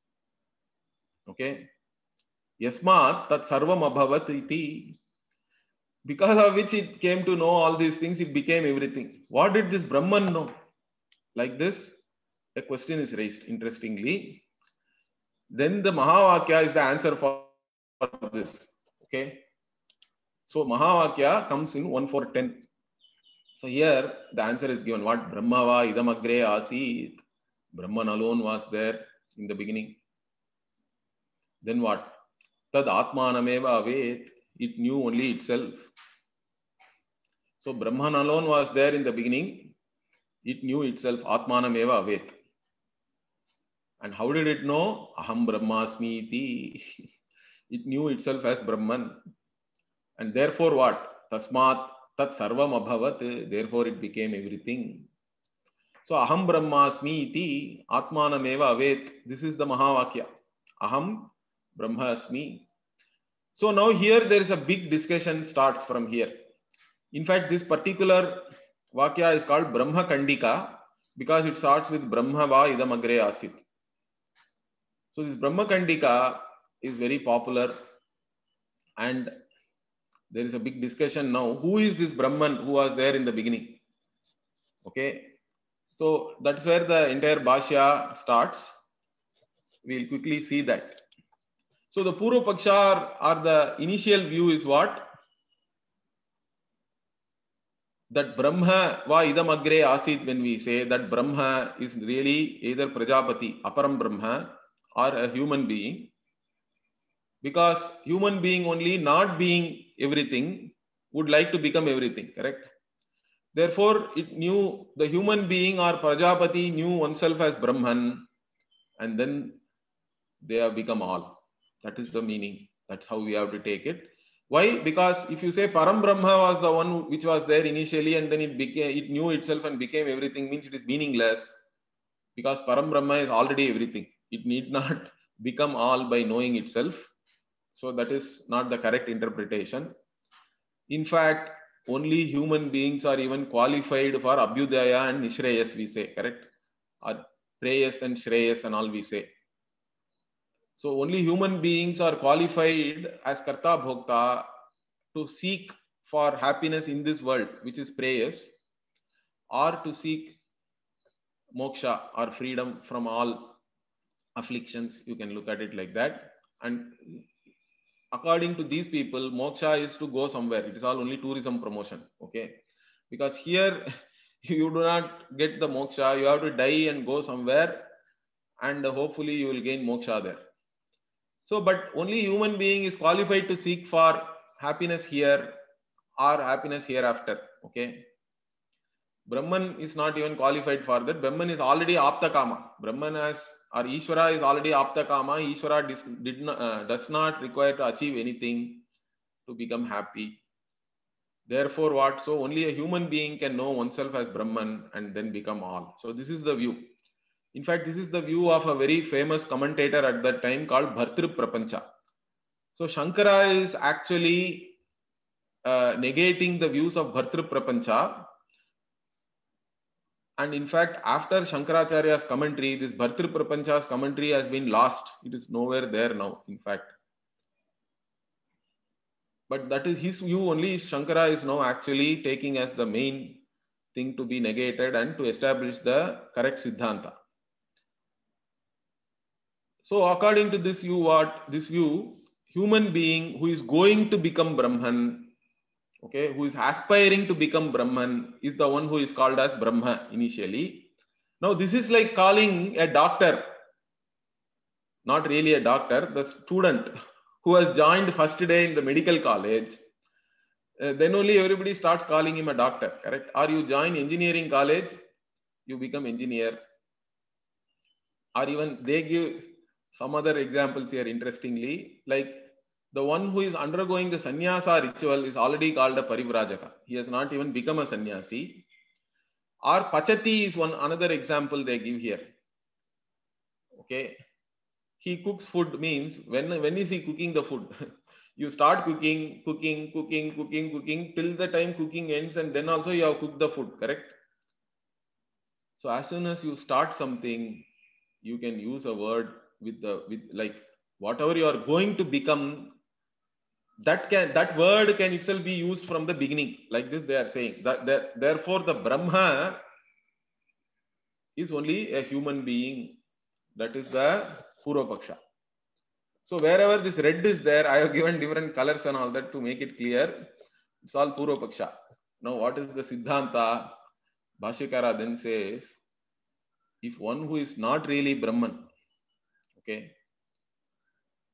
Okay. Yasmat tat sarvam abhavat iti. Because of which it came to know all these things, it became everything. What did this Brahman know? Like this, a question is raised, interestingly. Then the Mahavakya is the answer for this. Okay. So Mahavakya comes in one four ten. So here the answer is given. What? Brahmava idamagre asit. Brahman alone was there in the beginning. Then what? Tad Atmanameva Avet, it knew only itself. So Brahman alone was there in the beginning. It knew itself, Atmanameva Avet. And how did it know? Aham Brahmasmi iti. It knew itself as Brahman. And therefore what? Tasmat tat sarvam abhavat. Therefore it became everything. So Aham Brahmasmi iti Atmanameva Avet. This is the Mahavakya. Aham Brahmasmi. So now here there is a big discussion starts from here. In fact, this particular Vakya is called Brahma Kandika because it starts with Brahma va idam agre asit. So this Brahma Kandika is very popular and there is a big discussion now. Who is this Brahman who was there in the beginning? Okay. So that's where the entire Bhashya starts. We'll quickly see that. So the Purva Paksha or the initial view is what? That Brahma va idam agre asit, when we say that Brahma is really either Prajapati, Aparam Brahma, or a human being. Because human being only not being everything would like to become everything, correct? Therefore, it knew the human being or Prajapati knew oneself as Brahman and then they have become all. That is the meaning. That's how we have to take it. Why? Because if you say Param Brahma was the one which was there initially and then it became, it knew itself and became everything, means it is meaningless. Because Param Brahma is already everything. It need not become all by knowing itself. So that is not the correct interpretation. In fact, only human beings are even qualified for Abhyudaya and Nishreyas, we say, correct? Or Preyas and Shreyas and all we say. So only human beings are qualified as Karta Bhokta to seek for happiness in this world, which is Preyas, or to seek moksha or freedom from all afflictions. You can look at it like that. And according to these people, moksha is to go somewhere. It is all only tourism promotion. Okay. Because here you do not get the moksha. You have to die and go somewhere and hopefully you will gain moksha there. So, but only human being is qualified to seek for happiness here or happiness hereafter. Okay. Brahman is not even qualified for that. Brahman is already Apta Kama. Brahman has, or Ishvara is already Apta Kama. Ishvara dis, did not, uh, does not require to achieve anything to become happy. Therefore, what? So only a human being can know oneself as Brahman and then become all. So this is the view. In fact, this is the view of a very famous commentator at that time called Bhartru Prapancha. So Shankara is actually uh, negating the views of Bhartru Prapancha. And in fact, after Shankaracharya's commentary, this Bhartru Prapancha's commentary has been lost. It is nowhere there now, in fact. But that is his view only. Shankara is now actually taking as the main thing to be negated and to establish the correct Siddhanta. So according to this view, what this view, human being who is going to become Brahman, okay, who is aspiring to become Brahman is the one who is called as Brahma initially. Now this is like calling a doctor, not really a doctor, the student who has joined first day in the medical college. Uh, then only everybody starts calling him a doctor, correct? Or you join engineering college, you become engineer. Or even they give some other examples here interestingly, like the one who is undergoing the sannyasa ritual is already called a parivrajaka. He has not even become a sannyasi. Or pachati is one another example they give here. Okay. He cooks food means when, when is he cooking the food? You start cooking, cooking, cooking, cooking, cooking till the time cooking ends and then also you have cooked the food, correct? So as soon as you start something, you can use a word with the, with like whatever you are going to become, that can, that word can itself be used from the beginning. Like this they are saying. That, that therefore the Brahma is only a human being. That is the Purva Paksha. So wherever this red is there, I have given different colors and all that to make it clear. It's all Purva Paksha. Now what is the Siddhanta? Bhashyakara then says, if one who is not really Brahman, okay,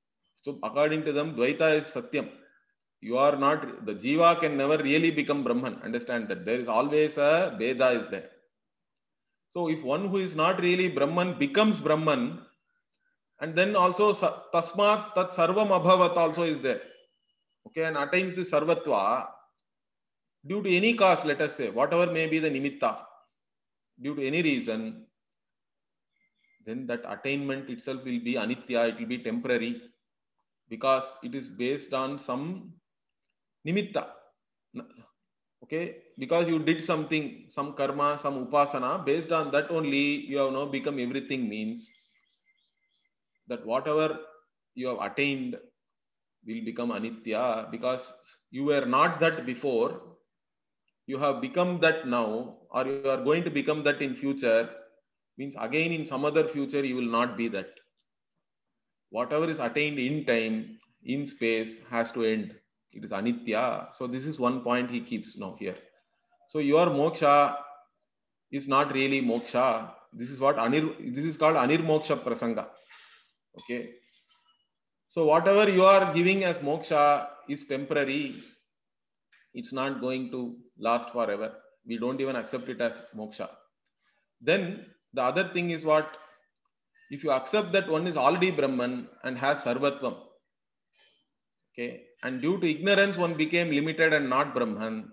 So according to them, Dvaita is Satyam. You are not, the Jiva can never really become Brahman. Understand that there is always a Veda is there. So if one who is not really Brahman becomes Brahman, and then also Tasmat Tat Sarvam Abhavat also is there. Okay, and attains the Sarvatva due to any cause, let us say, whatever may be the Nimitta, due to any reason, then that attainment itself will be Anitya, it will be temporary, because it is based on some Nimitta. Okay, because you did something, some karma, some upasana, based on that only you have now become everything, means that whatever you have attained will become Anitya, because you were not that before, you have become that now, or you are going to become that in future, means again in some other future you will not be that. Whatever is attained in time, in space, has to end. It is Anitya. So this is one point he keeps now here. So your moksha is not really moksha. This is what Anir, this is called Anirmoksha Prasanga. Okay. So whatever you are giving as moksha is temporary. It's not going to last forever. We don't even accept it as moksha. Then the other thing is what? If you accept that one is already Brahman and has Sarvatvam, okay, and due to ignorance one became limited and not Brahman,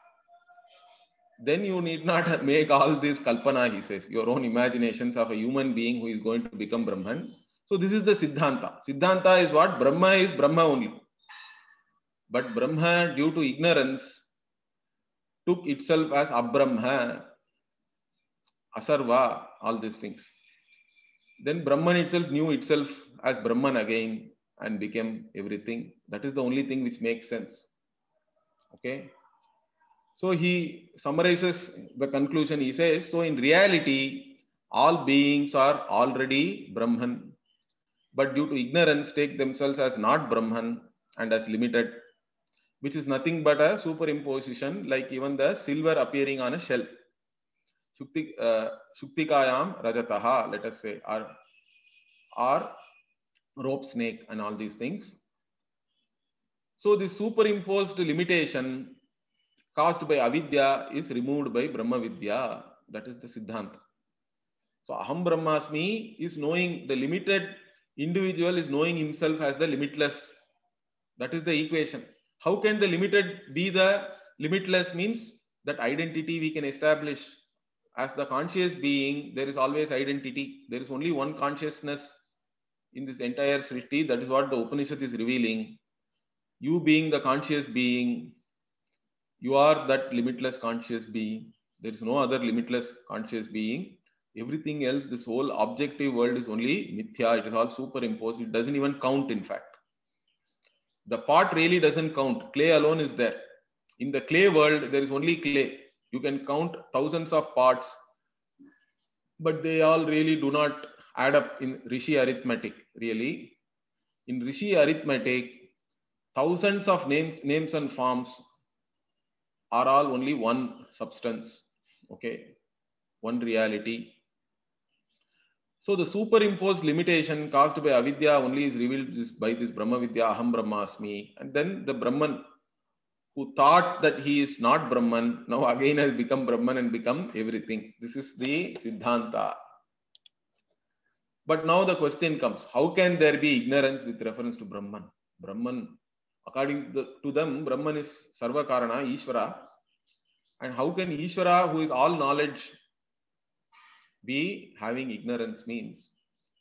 then you need not make all this kalpana, he says, your own imaginations of a human being who is going to become Brahman. So this is the Siddhanta. Siddhanta is what? Brahma is Brahma only. But Brahma, due to ignorance, took itself as Abrahma, Asarva, all these things. Then Brahman itself knew itself as Brahman again and became everything. That is the only thing which makes sense. Okay. So he summarizes the conclusion. He says, so in reality, all beings are already Brahman, but due to ignorance take themselves as not Brahman and as limited, which is nothing but a superimposition, like even the silver appearing on a shell. Shukti, uh, Shuktikayam Rajataha, let us say, or, or rope snake and all these things. So the superimposed limitation caused by avidya is removed by Brahma Vidya. That is the Siddhanta. So Aham Brahmasmi is knowing, the limited individual is knowing himself as the limitless. That is the equation. How can the limited be the limitless? Means that identity we can establish. As the conscious being, there is always identity. There is only one consciousness in this entire Srishti. That is what the Upanishad is revealing. You being the conscious being, you are that limitless conscious being. There is no other limitless conscious being. Everything else, this whole objective world is only mithya. It is all superimposed. It doesn't even count, in fact. The pot really doesn't count. Clay alone is there. In the clay world, there is only clay. You can count thousands of parts, but they all really do not add up in Rishi arithmetic, really. In Rishi arithmetic, thousands of names, names and forms are all only one substance, okay, one reality. So the superimposed limitation caused by avidya only is revealed by this Brahma Vidya, Aham Brahmasmi. And then the Brahman, who thought that he is not Brahman, now again has become Brahman and become everything. This is the Siddhanta. But now the question comes, how can there be ignorance with reference to Brahman? Brahman, according to them, Brahman is Sarva Karana, Ishvara. And how can Ishvara, who is all knowledge, be having ignorance means?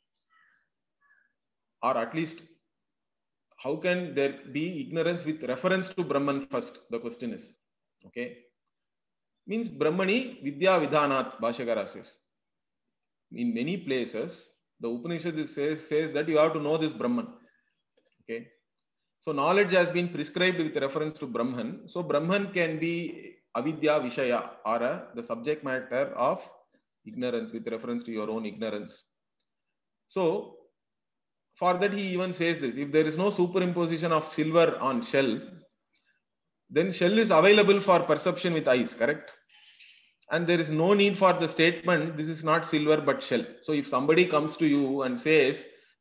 Or at least, how can there be ignorance with reference to Brahman first? The question is, okay. Means Brahmani Vidya Vidhanat, Bhashyakara says. In many places, the Upanishad says, says that you have to know this Brahman. Okay. So knowledge has been prescribed with reference to Brahman. So Brahman can be avidya vishaya, or uh, the subject matter of ignorance with reference to your own ignorance. So for that he even says this, if there is no superimposition of silver on shell, then shell is available for perception with eyes, correct? And there is no need for the statement, this is not silver but shell. So if somebody comes to you and says,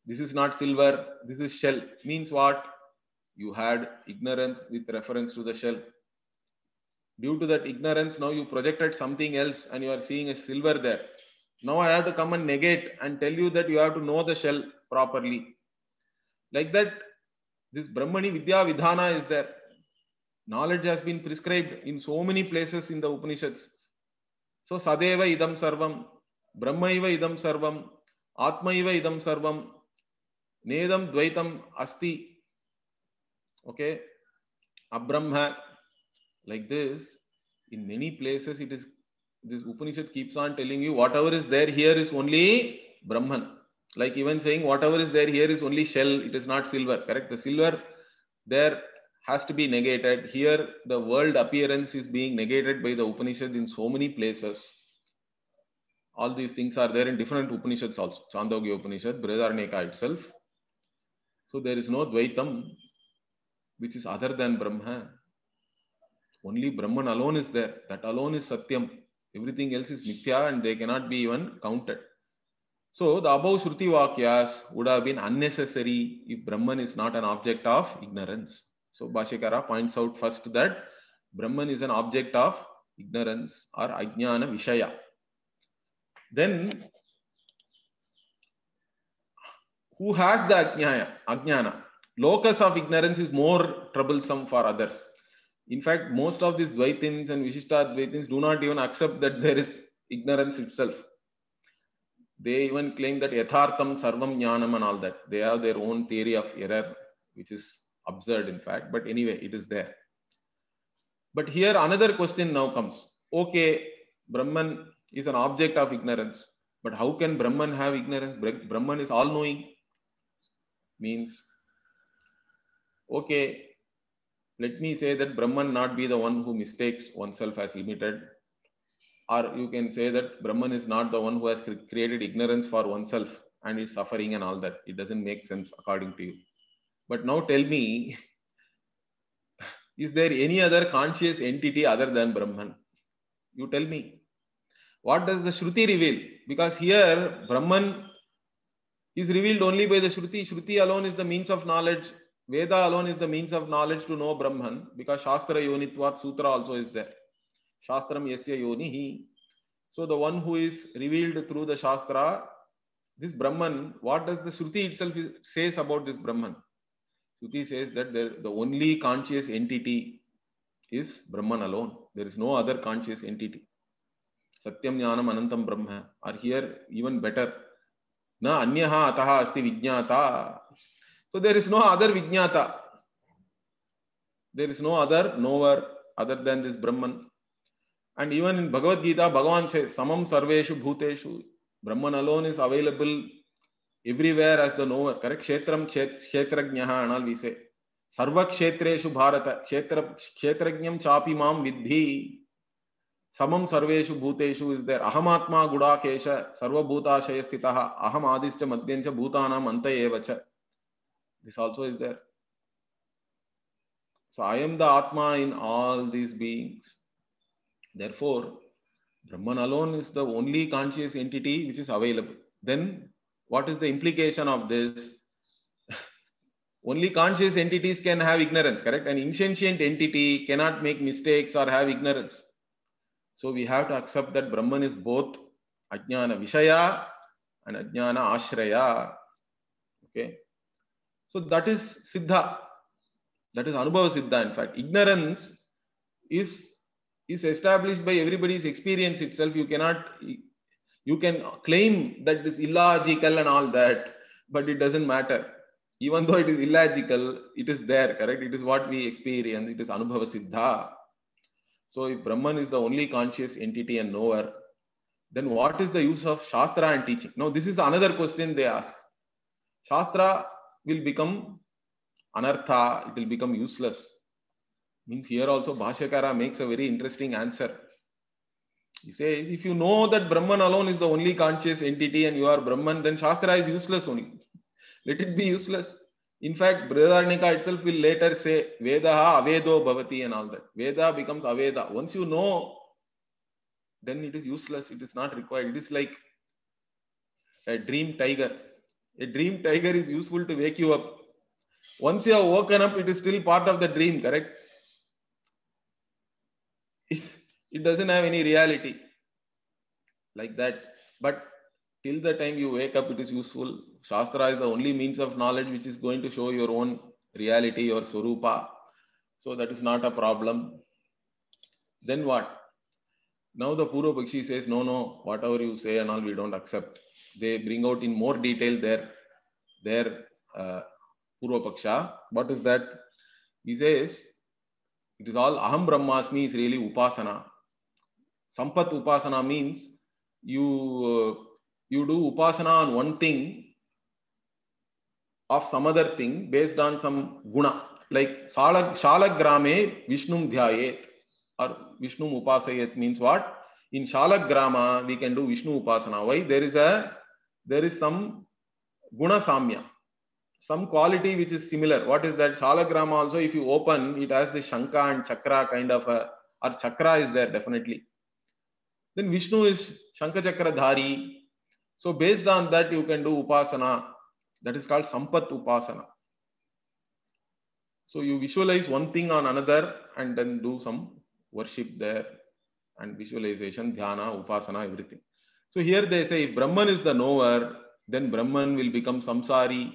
this is not silver, this is shell, means what? You had ignorance with reference to the shell. Due to that ignorance, now you projected something else and you are seeing a silver there. Now I have to come and negate and tell you that you have to know the shell properly. Like that, this Brahmani Vidya Vidhana is there. Knowledge has been prescribed in so many places in the Upanishads. So Sadeva idam sarvam, Brahmaiva idam sarvam, Atmaiva idam sarvam, Nedam dvaitam asti. Okay, Abrahma. Like this, in many places it is, this Upanishad keeps on telling you whatever is there here is only Brahman. Like even saying whatever is there here is only shell, it is not silver, correct? The silver there has to be negated. Here the world appearance is being negated by the Upanishad in so many places. All these things are there in different Upanishads also. Chandogya Upanishad, Brihadaranyaka itself. So there is no Dvaitam which is other than Brahma. Only Brahman alone is there. That alone is Satyam. Everything else is Mithya and they cannot be even counted. So the above Shruti Vakyas would have been unnecessary if Brahman is not an object of ignorance. So Bhashyakara points out first that Brahman is an object of ignorance or Ajnana Vishaya. Then who has the Ajnana? Ajnana. Locus of ignorance is more troublesome for others. In fact, most of these Dvaitins and Vishishtadvaitins do not even accept that there is ignorance itself. They even claim that Yathartham Sarvam Jnanam and all that. They have their own theory of error, which is absurd in fact. But anyway, it is there. But here another question now comes. Okay, Brahman is an object of ignorance. But how can Brahman have ignorance? Brahman is all-knowing. Means, okay, let me say that Brahman not be the one who mistakes oneself as limited. Or you can say that Brahman is not the one who has created ignorance for oneself and is suffering and all that. It doesn't make sense according to you. But now tell me, is there any other conscious entity other than Brahman? You tell me. What does the Shruti reveal? Because here Brahman is revealed only by the Shruti. Shruti alone is the means of knowledge. Veda alone is the means of knowledge to know Brahman, because Shastra Yonitvat Sutra also is there. Shastram Yasya Yonihi. So the one who is revealed through the Shastra, this Brahman, what does the Shruti itself says about this Brahman? Shruti says that the, the only conscious entity is Brahman alone. There is no other conscious entity. Satyam Jnanam Anantam Brahma. Or here even better. Na anyaha ataha asti vijñāta. So there is no other Vijñāta. There is no other knower other than this Brahman. And even in Bhagavad Gita, Bhagavan says, Samam Sarveshu Bhuteshu. Brahman alone is available everywhere as the knower. Correct? Kshetram Kshetrajnaha and all we say. Sarva Kshetreshu Bharata. Kshetrajnam Chapi Mam Vidhi. Samam Sarveshu Bhuteshu is there. Ahamatma Gudakesha Sarva Bhuta Shayastitaha. Aham Adischa Madhyancha Bhutanam Anta Evacha. This also is there. So I am the Atma in all these beings. Therefore, Brahman alone is the only conscious entity which is available. Then what is the implication of this? Only conscious entities can have ignorance, correct? An insentient entity cannot make mistakes or have ignorance. So we have to accept that Brahman is both Ajnana Vishaya and Ajnana Ashraya. Okay. So that is Siddha. That is Anubhava Siddha in fact. Ignorance is, is established by everybody's experience itself. You cannot, you can claim that it is illogical and all that, but it doesn't matter. Even though it is illogical, it is there, correct? It is what we experience. It is Anubhava Siddha. So if Brahman is the only conscious entity and knower, then what is the use of Shastra and teaching? Now this is another question they ask. Shastra will become anartha, it will become useless. Means here also Bhashyakara makes a very interesting answer. He says, if you know that Brahman alone is the only conscious entity and you are Brahman, then Shastra is useless only. Let it be useless. In fact, Brihadaranyaka itself will later say, Vedaha avedo bhavati and all that. Veda becomes aveda. Once you know, then it is useless. It is not required. It is like a dream tiger. A dream tiger is useful to wake you up. Once you have woken up, it is still part of the dream, correct? It doesn't have any reality like that. But till the time you wake up, it is useful. Shastra is the only means of knowledge which is going to show your own reality, your Swarupa. So that is not a problem. Then what? Now the Purva Pakshi says, no, no, whatever you say and all, we don't accept. They bring out in more detail their, their uh, Purva Paksha. What is that? He says, it is all Aham Brahmasmi is really Upasana. Sampat Upasana means you, uh, you do Upasana on one thing of some other thing based on some guna. Like Shalag, Shalagrame Vishnum Dhyayet or Vishnum Upasayet means what? In Shalagrama we can do Vishnu Upasana. Why? There is a there is some guna samya, some quality which is similar. What is that? Shalagrama also, if you open, it has the Shanka and Chakra kind of a, or Chakra is there definitely. Then Vishnu is Shanka Chakra Dhari. So based on that you can do Upasana. That is called Sampat Upasana. So you visualize one thing on another and then do some worship there and visualization, dhyana, upasana, everything. So here they say if Brahman is the knower, then Brahman will become samsari.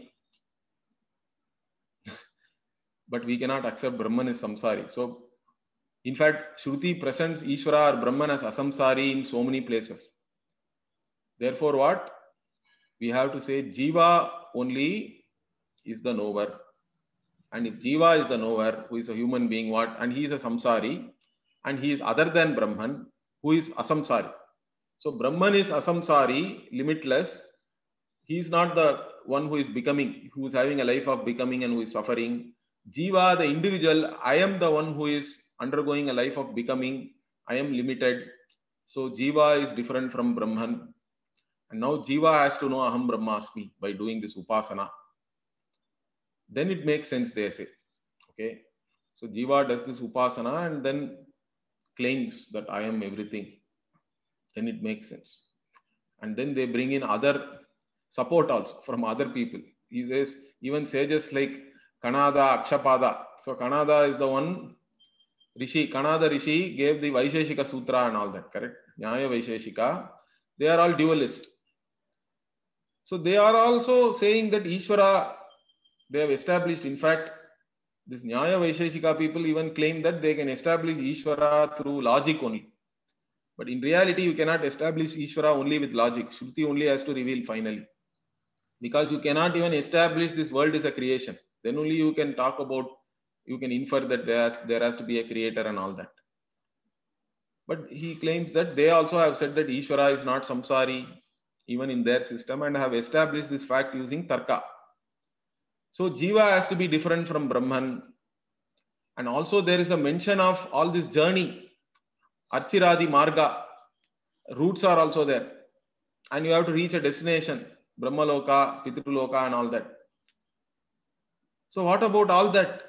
But we cannot accept Brahman is samsari. So in fact, Shruti presents Ishvara or Brahman as asamsari in so many places. Therefore what? We have to say Jiva only is the knower. And if Jiva is the knower, who is a human being, what? And he is a samsari, and he is other than Brahman, who is asamsari. So Brahman is asamsari, limitless. He is not the one who is becoming, who is having a life of becoming and who is suffering. Jiva, the individual, I am the one who is undergoing a life of becoming. I am limited. So Jiva is different from Brahman. And now Jiva has to know Aham Brahmasmi by doing this Upasana. Then it makes sense, they say. Okay. So Jiva does this Upasana and then claims that I am everything. Then it makes sense. And then they bring in other support also from other people. He says, even sages like Kanada, Akshapada. So Kanada is the one, Rishi, Kanada Rishi gave the Vaisheshika Sutra and all that, correct? Nyaya Vaisheshika. They are all dualist. So they are also saying that Ishvara, they have established, in fact, this Nyaya Vaisheshika people even claim that they can establish Ishvara through logic only. But in reality, you cannot establish Ishvara only with logic. Shruti only has to reveal finally. Because you cannot even establish this world is a creation. Then only you can talk about, you can infer that there has, there has to be a creator and all that. But he claims that they also have said that Ishvara is not samsari, even in their system, and have established this fact using Tarka. So Jiva has to be different from Brahman. And also there is a mention of all this journey. Archiradi Marga. Routes are also there. And you have to reach a destination. Brahmaloka, Pitruloka and all that. So what about all that?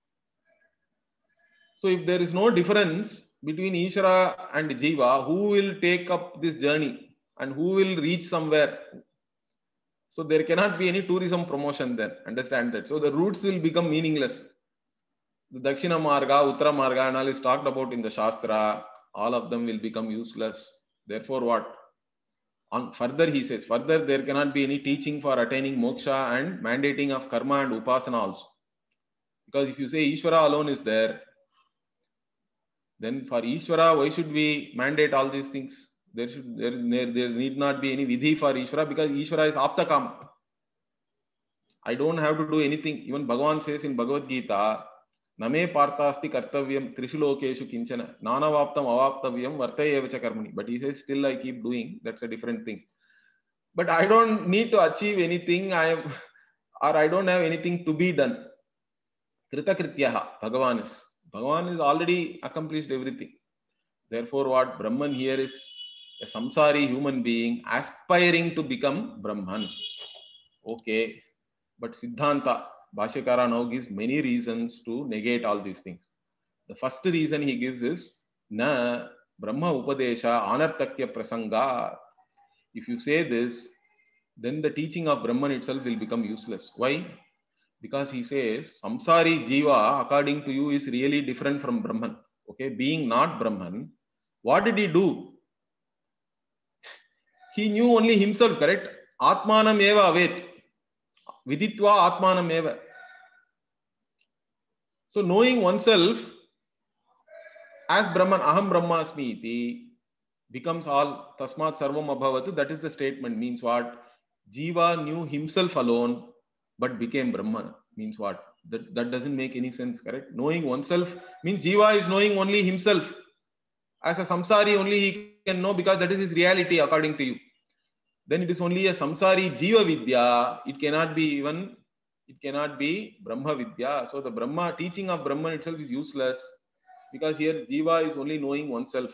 So if there is no difference between Ishvara and Jiva, who will take up this journey? And who will reach somewhere? So there cannot be any tourism promotion then. Understand that. So the routes will become meaningless. The Dakshina Marga, Uttara Marga and all is talked about in the Shastra. All of them will become useless. Therefore what? On further he says, further there cannot be any teaching for attaining moksha and mandating of karma and upasana also. Because if you say Ishvara alone is there, then for Ishvara, why should we mandate all these things? There should there, there, there need not be any vidhi for Ishvara because Ishvara is aptakama. I don't have to do anything. Even Bhagavan says in Bhagavad Gita, Name partasti kartavyam trishulokeshu kinchana nanavaptam avaptavyam vartayevacha karmani. But he says, still I keep doing. That's a different thing. But I don't need to achieve anything. I am, or I don't have anything to be done. Kritakrityaha, Bhagavan is. Bhagavan is already accomplished everything. Therefore, what Brahman here is a samsari human being aspiring to become Brahman. Okay. But Siddhanta, Bhashyakara now gives many reasons to negate all these things. The first reason he gives is Na Brahma Upadesha Anartakya Prasanga. If you say this, then the teaching of Brahman itself will become useless. Why? Because he says, samsari jiva, according to you, is really different from Brahman. Okay, being not Brahman, what did he do? He knew only himself, correct? Atmanam eva avet. Viditva atmanam eva. So knowing oneself as Brahman, aham brahmasmi iti, becomes all tasmat sarvam abhavat. That is the statement. Means what? Jiva knew himself alone but became Brahman. Means what? That, that doesn't make any sense, correct? Knowing oneself means Jiva is knowing only himself. As a samsari, only he can know because that is his reality according to you. Then it is only a samsari Jiva Vidya. It cannot be even, it cannot be Brahma Vidya. So the Brahma, teaching of Brahman itself is useless because here Jiva is only knowing oneself.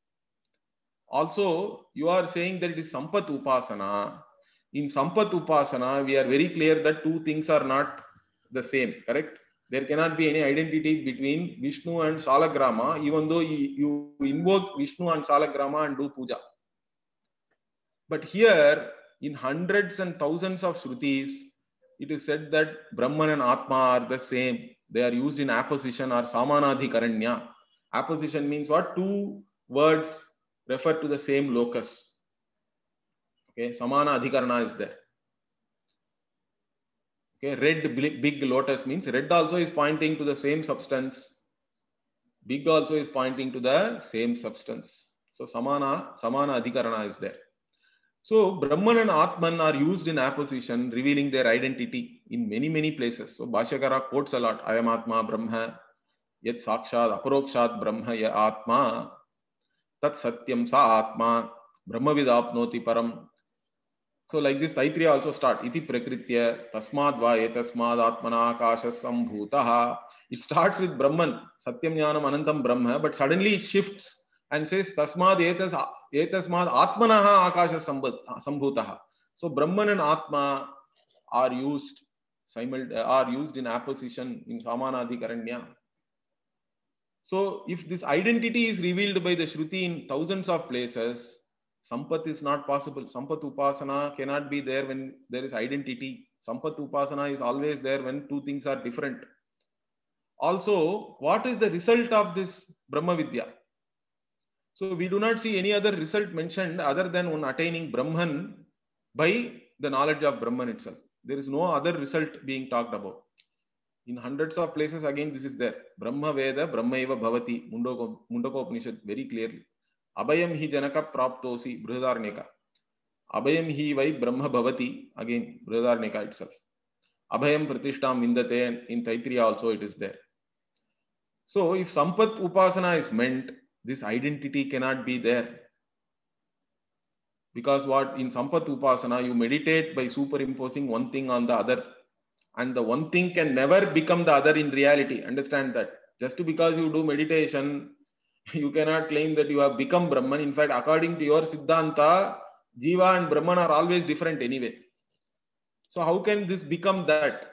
Also, you are saying that it is Sampat Upasana. In Sampat Upasana, we are very clear that two things are not the same, correct? There cannot be any identity between Vishnu and Salagrama, even though you invoke Vishnu and Salagrama and do puja. But here, in hundreds and thousands of Shrutis, it is said that Brahman and Atma are the same. They are used in apposition or Samanadhikaranya. Apposition means what? Two words refer to the same locus. Okay, Samana Adhikarana is there. Okay, red big lotus means red also is pointing to the same substance. Big also is pointing to the same substance. So Samana, Samana Adhikarana is there. So Brahman and Atman are used in apposition, revealing their identity in many, many places. So Bhashyakara quotes a lot. Ayam Atma Brahma, Yat Sakshad Aparokshat Brahma Ya Atma, Tat Satyam Sa Atma, Brahmavid Apnoti Param. So like this, Taitriya also start. Iti Prakritya, Tasmad Va Etasmad Atmana Akasha Sambhutaha. It starts with Brahman, Satyam Jnanam Anantam Brahma, but suddenly it shifts and says Tasmad Etas, Etasmad Atmanaha Akasha Sambhutaha. So Brahman and Atma are used, are used in apposition in Samanadhikaranya. So if this identity is revealed by the Shruti in thousands of places, Sampat is not possible. Sampat Upasana cannot be there when there is identity. Sampat Upasana is always there when two things are different. Also, what is the result of this Brahma Vidya? So we do not see any other result mentioned other than one attaining Brahman by the knowledge of Brahman itself. There is no other result being talked about. In hundreds of places, again, this is there. Brahma Veda, Brahma Eva Bhavati, Mundaka, Mundaka Upanishad, very clearly. Abhayam hi janaka praptosi, Brihadaranyaka. Abhayam hi vai Brahma Bhavati, again, Brihadaranyaka itself. Abhayam Pratishtam Vindate, in Taitriya also it is there. So if Sampat Upasana is meant, this identity cannot be there. Because what in Sampat Upasana, you meditate by superimposing one thing on the other. And the one thing can never become the other in reality. Understand that. Just because you do meditation, you cannot claim that you have become Brahman. In fact, according to your Siddhanta, Jiva and Brahman are always different anyway. So how can this become that?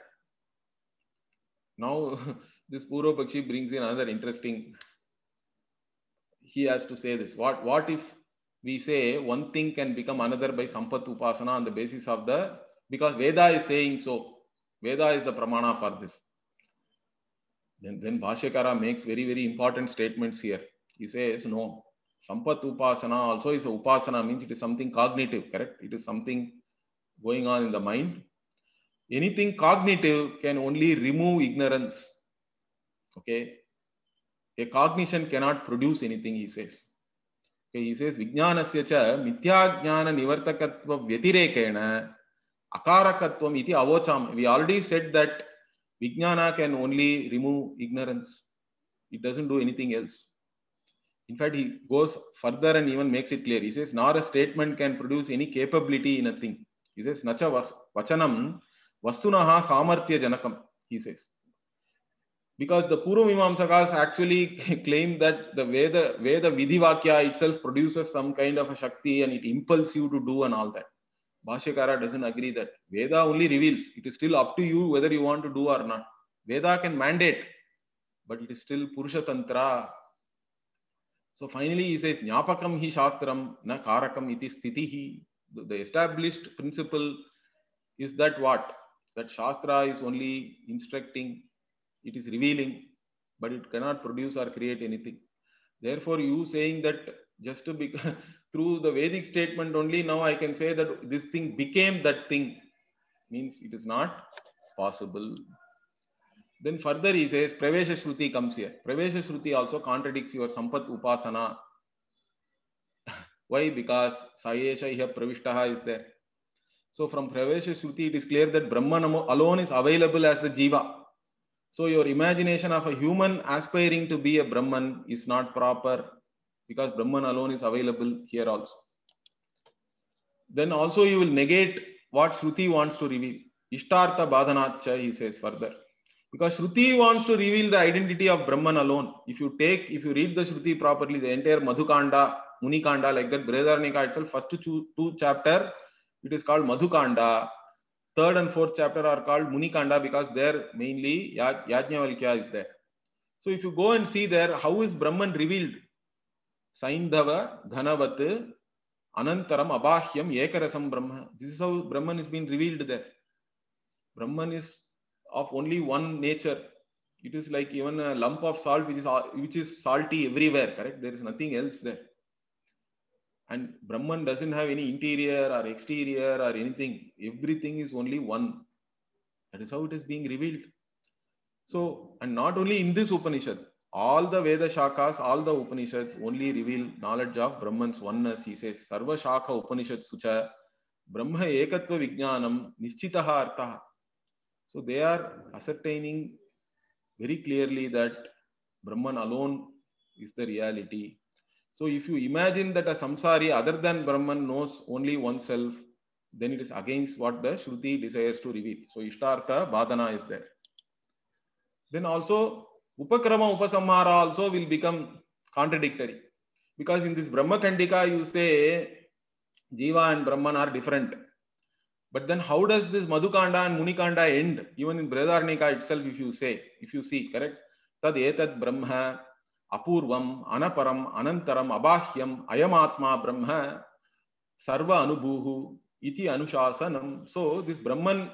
Now, this Purva Pakshi brings in another interesting, he has to say this. What, what if we say one thing can become another by Sampat Upasana on the basis of the, because Veda is saying so. Veda is the pramana for this. Then, then Bhashyakara makes very, very important statements here. He says, no, Sampat Upasana also is a Upasana, means it is something cognitive, correct? It is something going on in the mind. Anything cognitive can only remove ignorance. Okay? A cognition cannot produce anything, he says. Okay, he says, Vijnanasya cha mithya jnana nivartakatva vyatirekena akarakatvam iti avocham. We already said that Vijnana can only remove ignorance. It doesn't do anything else. In fact, he goes further and even makes it clear. He says, nor a statement can produce any capability in a thing. He says, Nacha vachanam vastunaha samarthya janakam, he says. Because the Purvamimamsakas actually claim that the Veda, Veda Vidhivakya itself produces some kind of a Shakti and it impels you to do and all that. Bhashyakara doesn't agree that. Veda only reveals. It is still up to you whether you want to do or not. Veda can mandate, but it is still Purusha Tantra. So finally he says, Nyapakam hi Shastram na Karakam iti Sthitihi. The established principle is that what? That Shastra is only instructing, it is revealing, but it cannot produce or create anything. Therefore, you saying that just to be through the Vedic statement only, now I can say that this thing became that thing, means it is not possible. Then further he says, Pravesha Shruti comes here. Pravesha Shruti also contradicts your Sampat Upasana. Why? Because Sayesha Iha Pravishtaha is there. So from Pravesha Shruti, it is clear that Brahman alone is available as the Jiva. So your imagination of a human aspiring to be a Brahman is not proper, because Brahman alone is available here also. Then also you will negate what Shruti wants to reveal. Ishtartha Badhanacha, he says further. Because Shruti wants to reveal the identity of Brahman alone. If you take, if you read the Shruti properly, the entire Madhukanda, Munikanda, like that, Brihadaranyaka itself, first two, two chapter, it is called Madhukanda. Third and fourth chapter are called Munikanda, because there mainly Yajnavalkya is there. So if you go and see there, how is Brahman revealed? Saindhava, Dhanavat, Anantaram, Abahyam, Ekarasam Brahma. This is how Brahman is being revealed there. Brahman is of only one nature. It is like even a lump of salt which is, which is salty everywhere, correct? There is nothing else there. And Brahman doesn't have any interior or exterior or anything. Everything is only one. That is how it is being revealed. So, and not only in this Upanishad, all the Veda Shakas, all the Upanishads only reveal knowledge of Brahman's oneness. He says, Sarva Shaka Upanishad Sucha, Brahma Ekatva Vijnanam, Nischitaha Arthaha. So they are ascertaining very clearly that Brahman alone is the reality. So if you imagine that a samsari other than Brahman knows only oneself, then it is against what the Shruti desires to reveal. So Ishtartha Badhana is there. Then also Upakrama Upasamhara also will become contradictory. Because in this Brahma Kandika you say Jiva and Brahman are different. But then how does this Madhukanda and Munikanda end? Even in Brihadaranyaka itself, if you say, if you see, correct? Tad etad Brahma, Apurvam, Anaparam, Anantaram, Abahyam, Ayamatma Brahma, Sarva Anubhuhu, Iti Anushasanam. So this Brahman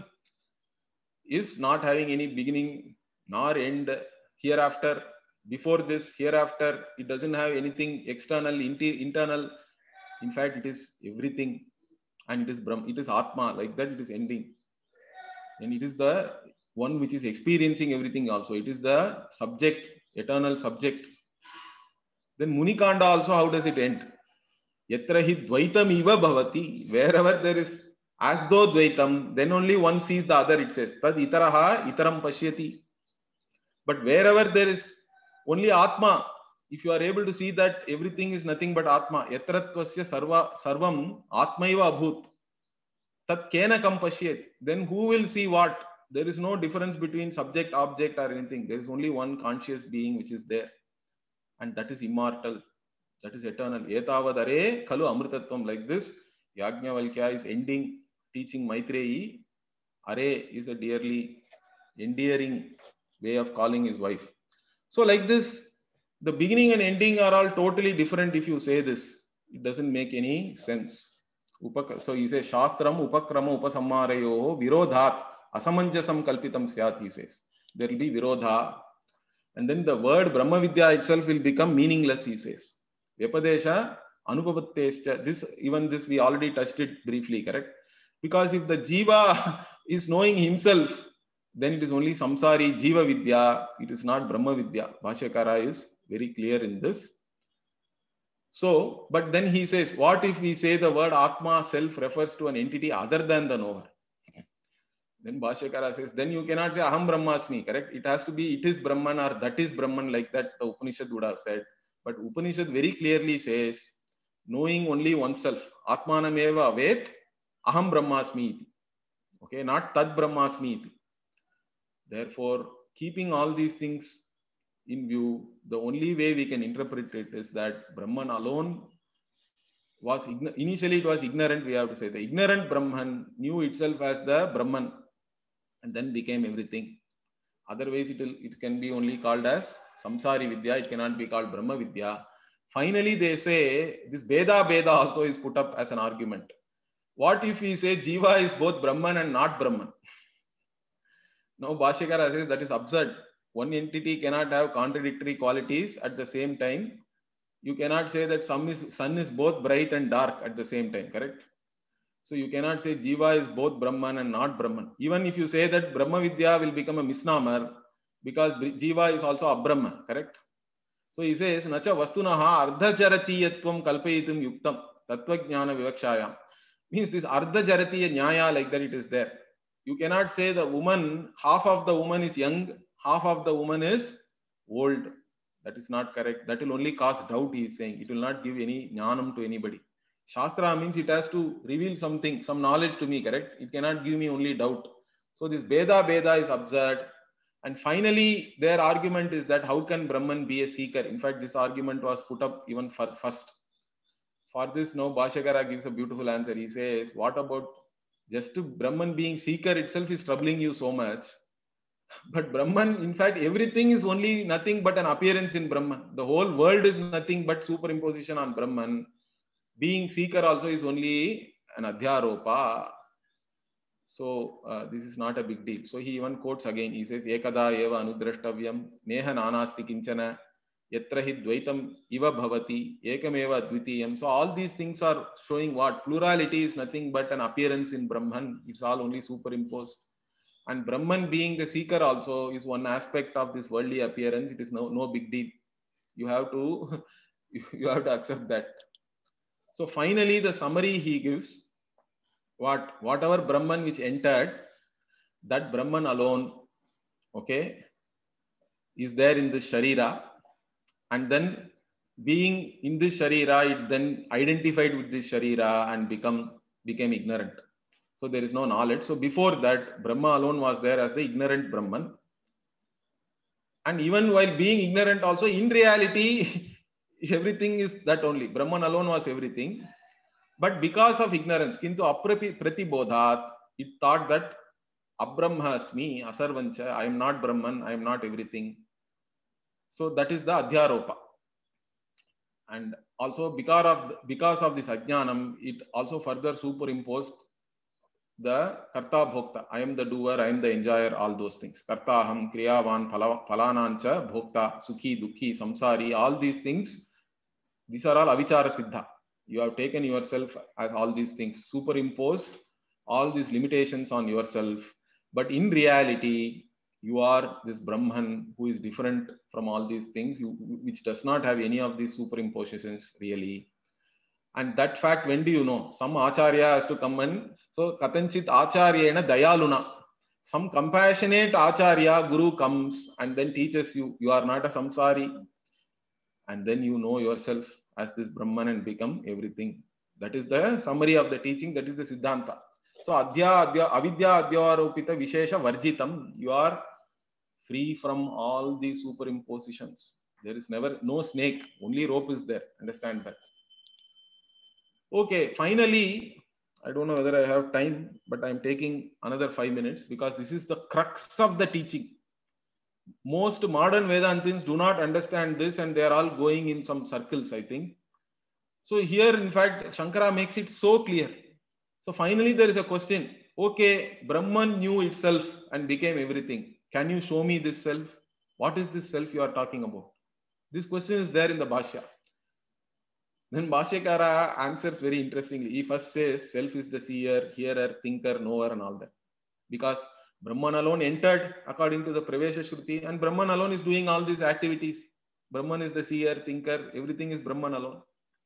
is not having any beginning nor end hereafter. Before this, hereafter, it doesn't have anything external, internal. In fact, it is everything. And it is Brahm, it is Atma, like that it is ending. And it is the one which is experiencing everything also. It is the subject, eternal subject. Then Munikanda also, how does it end? Yatra hi dvaitam iva bhavati. Wherever there is as though dvaitam, then only one sees the other, it says. Tad itaraha itaram pashyati. But wherever there is only Atma, if you are able to see that everything is nothing but Atma, yatratvasya sarva sarvam Atmaiva abhut, tat kena kam pashyet, then who will see what? There is no difference between subject, object or anything. There is only one conscious being which is there. And that is immortal. That is eternal. Etavadare kalu amritatvam. Like this, Yajnavalkya is ending, teaching Maitreyi. Are is a dearly endearing way of calling his wife. So like this, the beginning and ending are all totally different if you say this. It doesn't make any sense. So he says, Shastram upakrama upasamharayo virodhat asamanjasam kalpitam syat, he says. There will be virodha. And then the word Brahma Vidya itself will become meaningless, he says. Vyapadesha anupapattescha. This, even this we already touched it briefly, correct? Because if the Jiva is knowing himself, then it is only samsari Jiva Vidya. It is not Brahma Vidya. Bhashyakara is very clear in this. So, but then he says, what if we say the word Atma, self, refers to an entity other than the knower? Then Bhashyakara says, then you cannot say Aham Brahmasmi, correct? It has to be, it is Brahman or that is Brahman, like that the Upanishad would have said. But Upanishad very clearly says, knowing only oneself, Atmanameva avet, Aham Brahmasmi. Okay, not Tad Brahmasmi. Therefore, keeping all these things in view, the only way we can interpret it is that Brahman alone was, initially it was ignorant, we have to say. The ignorant Brahman knew itself as the Brahman and then became everything. Otherwise, it, will, it can be only called as Samsari Vidya, it cannot be called Brahma Vidya. Finally, they say this Beda Beda also is put up as an argument. What if we say Jiva is both Brahman and not Brahman? Now Bhashyakara says that is absurd. One entity cannot have contradictory qualities at the same time. You cannot say that sun is, sun is both bright and dark at the same time, correct? So you cannot say Jiva is both Brahman and not Brahman. Even if you say that Brahma Vidya will become a misnomer because Jiva is also Abrahma, correct? So he says, Nacha Vastunaha Ardha Jaratiyatvam Kalpayitum Yuktam Tattvajnana Vivakshayam. Means this Ardha Jaratiya Nyaya, like that it is there. You cannot say the woman, half of the woman is young, half of the woman is old. That is not correct. That will only cause doubt, he is saying. It will not give any jnanam to anybody. Shastra means it has to reveal something, some knowledge to me, correct? It cannot give me only doubt. So this Beda Beda is absurd. And finally, their argument is that how can Brahman be a seeker? In fact, this argument was put up even for first. For this, now Bhashyakara gives a beautiful answer. He says, what about just to Brahman being seeker itself is troubling you so much. But Brahman, in fact, everything is only nothing but an appearance in Brahman. The whole world is nothing but superimposition on Brahman. Being seeker also is only an adhyaropa. So uh, this is not a big deal. So he even quotes again. He says, Ekada eva anudrashtavyam neha nanasti kinchana yatra hi dvaitam iva bhavati ekameva advitiyam. So all these things are showing what? Plurality is nothing but an appearance in Brahman. It's all only superimposed. And Brahman being the seeker also is one aspect of this worldly appearance. It is no, no big deal. You have to, you have to accept that. So finally, the summary he gives, what whatever Brahman which entered, that Brahman alone, okay, is there in this Sharira. And then being in this Sharira, it then identified with this Sharira and become became ignorant. So there is no knowledge. So before that, Brahma alone was there as the ignorant Brahman. And even while being ignorant also, in reality, everything is that only. Brahman alone was everything. But because of ignorance, kintu apratibodhat, it thought that Abrahmasmi, Asarvancha, I am not Brahman, I am not everything. So that is the Adhyaropa. And also because of, because of this Ajnanam, it also further superimposed the Karta Bhokta. I am the doer, I am the enjoyer, all those things. Karta Aham, Kriyavan, Phalanancha, Bhokta, Sukhi, Dukhi, Samsari, all these things, these are all Avichara Siddha. You have taken yourself as all these things, superimposed all these limitations on yourself. But in reality, you are this Brahman who is different from all these things, you, which does not have any of these superimpositions really. And that fact, when do you know? Some Acharya has to come and, so Katanchit Acharyena Dayaluna. Some compassionate Acharya, Guru comes and then teaches you, you are not a samsari. And then you know yourself as this Brahman and become everything. That is the summary of the teaching, that is the Siddhanta. So Adhya, Adhya, Avidya, Adhyaropita, Vishesha, Varjitam, you are free from all these superimpositions. There is never, no snake, only rope is there. Understand that. Okay, finally, I don't know whether I have time, but I'm taking another five minutes because this is the crux of the teaching. Most modern Vedantins do not understand this and they are all going in some circles, I think. So here, in fact, Shankara makes it so clear. So finally, there is a question. Okay, Brahman knew itself and became everything. Can you show me this self? What is this self you are talking about? This question is there in the Bhashya. Then Bhashyakara answers very interestingly. He first says self is the seer, hearer, thinker, knower and all that. Because Brahman alone entered according to the Pravesha Shruti and Brahman alone is doing all these activities. Brahman is the seer, thinker, everything is Brahman alone.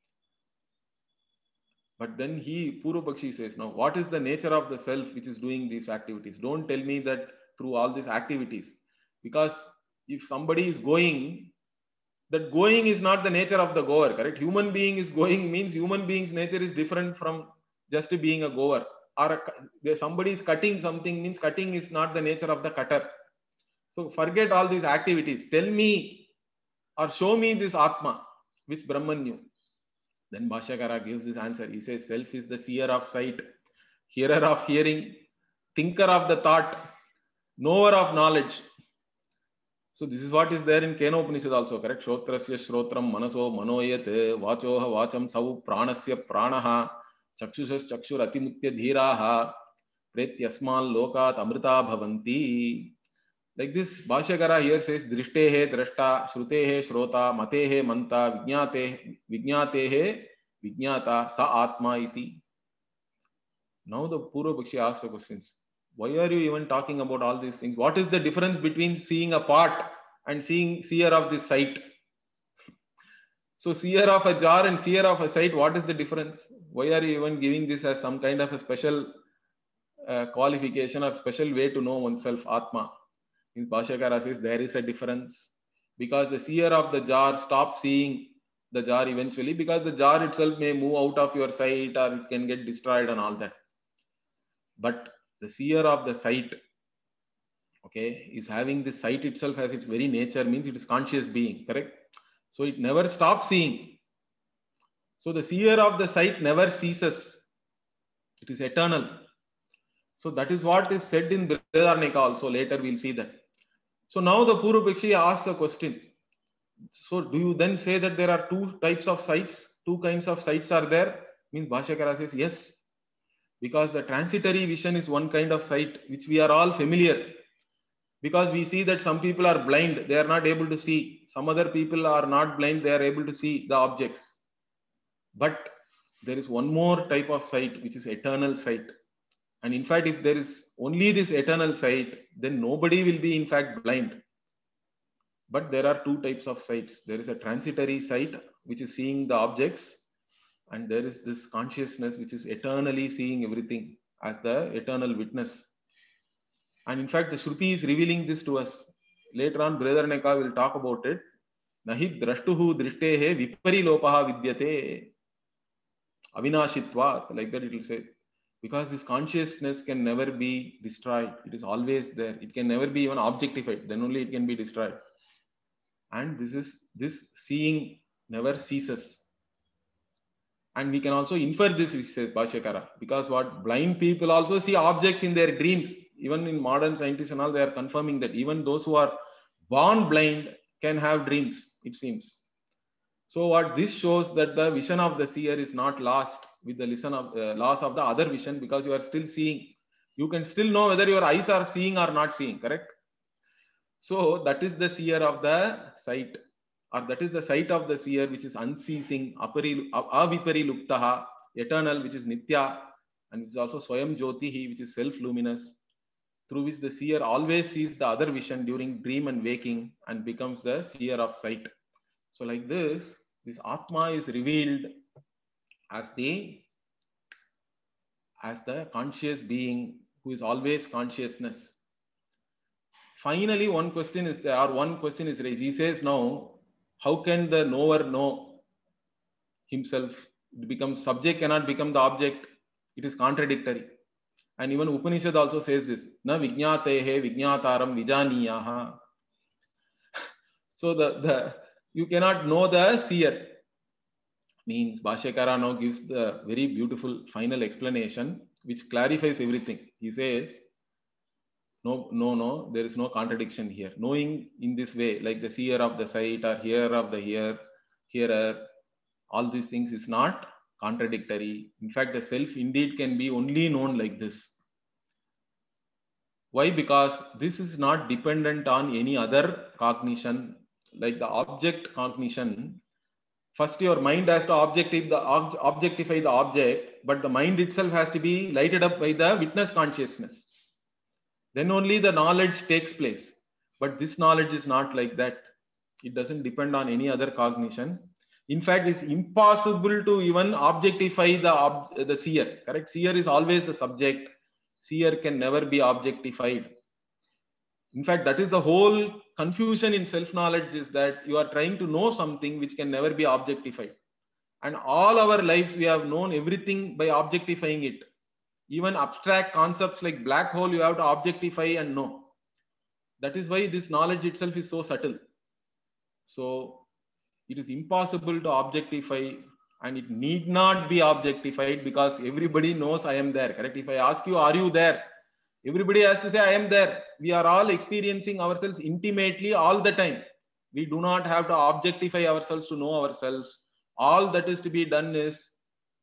But then he, Purvapakshi says, now what is the nature of the self which is doing these activities? Don't tell me that through all these activities. Because if somebody is going, that going is not the nature of the goer, correct? Human being is going means human being's nature is different from just being a goer. Or a, somebody is cutting something means cutting is not the nature of the cutter. So forget all these activities. Tell me or show me this Atma which Brahman knew. Then Bhashyakara gives this answer. He says self is the seer of sight, hearer of hearing, thinker of the thought, knower of knowledge. So this is what is there in Kenopanishad also, correct? Shrotrasya shrotram manaso manoyat vachoha vacham savu pranasya pranaha Chakshusas chakshur atimutya dhiraha pretyasman lokat amrita bhavanti. Like this, Bhashyakara here says, Drishtehe drashta, Shrutehe shrota, Matehe manta, Vijnate, Vijnatehe Vijnata, Sa Atma iti. Now the Purva Pakshi asks the questions. Why are you even talking about all these things? What is the difference between seeing a part and seeing seer of this sight? So seer of a jar and seer of a sight, what is the difference? Why are you even giving this as some kind of a special uh, qualification or special way to know oneself, Atma? In Bhashyakara says there is a difference because the seer of the jar stops seeing the jar eventually because the jar itself may move out of your sight or it can get destroyed and all that. But the seer of the sight, okay, is having the sight itself as its very nature, means it is conscious being, correct? So it never stops seeing. So the seer of the sight never ceases. It is eternal. So that is what is said in Brihadaranyaka also. Later we'll see that. So now the Purva Pakshi asks the question. So do you then say that there are two types of sights? Two kinds of sights are there? Means Bhashyakara says yes. Because the transitory vision is one kind of sight which we are all familiar. Because we see that some people are blind, they are not able to see. Some other people are not blind, they are able to see the objects. But there is one more type of sight which is eternal sight. And in fact, if there is only this eternal sight, then nobody will be in fact blind. But there are two types of sights. There is a transitory sight which is seeing the objects. And there is this consciousness which is eternally seeing everything as the eternal witness. And in fact, the Shruti is revealing this to us. Later on, Brihadaranyaka will talk about it. Nahi drashtuhu drishtehe vipari lopaha vidyate avinashitvat. Like that it will say. Because this consciousness can never be destroyed. It is always there. It can never be even objectified. Then only it can be destroyed. And this is this seeing never ceases. And we can also infer this, which says Bhashyakara, because what blind people also see objects in their dreams. Even in modern scientists and all, they are confirming that even those who are born blind can have dreams, it seems. So what this shows that the vision of the seer is not lost with the listen of uh, loss of the other vision, because you are still seeing. You can still know whether your eyes are seeing or not seeing, correct? So that is the seer of the sight. Or that is the sight of the seer which is unceasing, apari, avipari luptaha, eternal, which is nitya, and it is also swayam jyotihi, which is self-luminous, through which the seer always sees the other vision during dream and waking and becomes the seer of sight. So like this, this Atma is revealed as the, as the conscious being who is always consciousness. Finally, one question is there, or one question is raised. He says now, how can the knower know himself? It becomes subject cannot become the object. It is contradictory. And even Upanishad also says this. Na vijnatehe vijnataram vijaniyaha. So the, the you cannot know the seer. Means Bhashyakara now gives the very beautiful final explanation which clarifies everything. He says, No, no, no, there is no contradiction here. Knowing in this way, like the seer of the sight or hearer of the hear, hearer, all these things is not contradictory. In fact, the self indeed can be only known like this. Why? Because this is not dependent on any other cognition, like the object cognition. First, your mind has to objectify the, objectify the object, but the mind itself has to be lighted up by the witness consciousness. Then only the knowledge takes place. But this knowledge is not like that. It doesn't depend on any other cognition. In fact, it's impossible to even objectify the, ob the seer. Correct? Seer is always the subject. Seer can never be objectified. In fact, that is the whole confusion in self-knowledge, is that you are trying to know something which can never be objectified. And all our lives, we have known everything by objectifying it. Even abstract concepts like black hole, you have to objectify and know. That is why this knowledge itself is so subtle. So it is impossible to objectify, and it need not be objectified, because everybody knows I am there. Correct? If I ask you, are you there? Everybody has to say, I am there. We are all experiencing ourselves intimately all the time. We do not have to objectify ourselves to know ourselves. All that is to be done is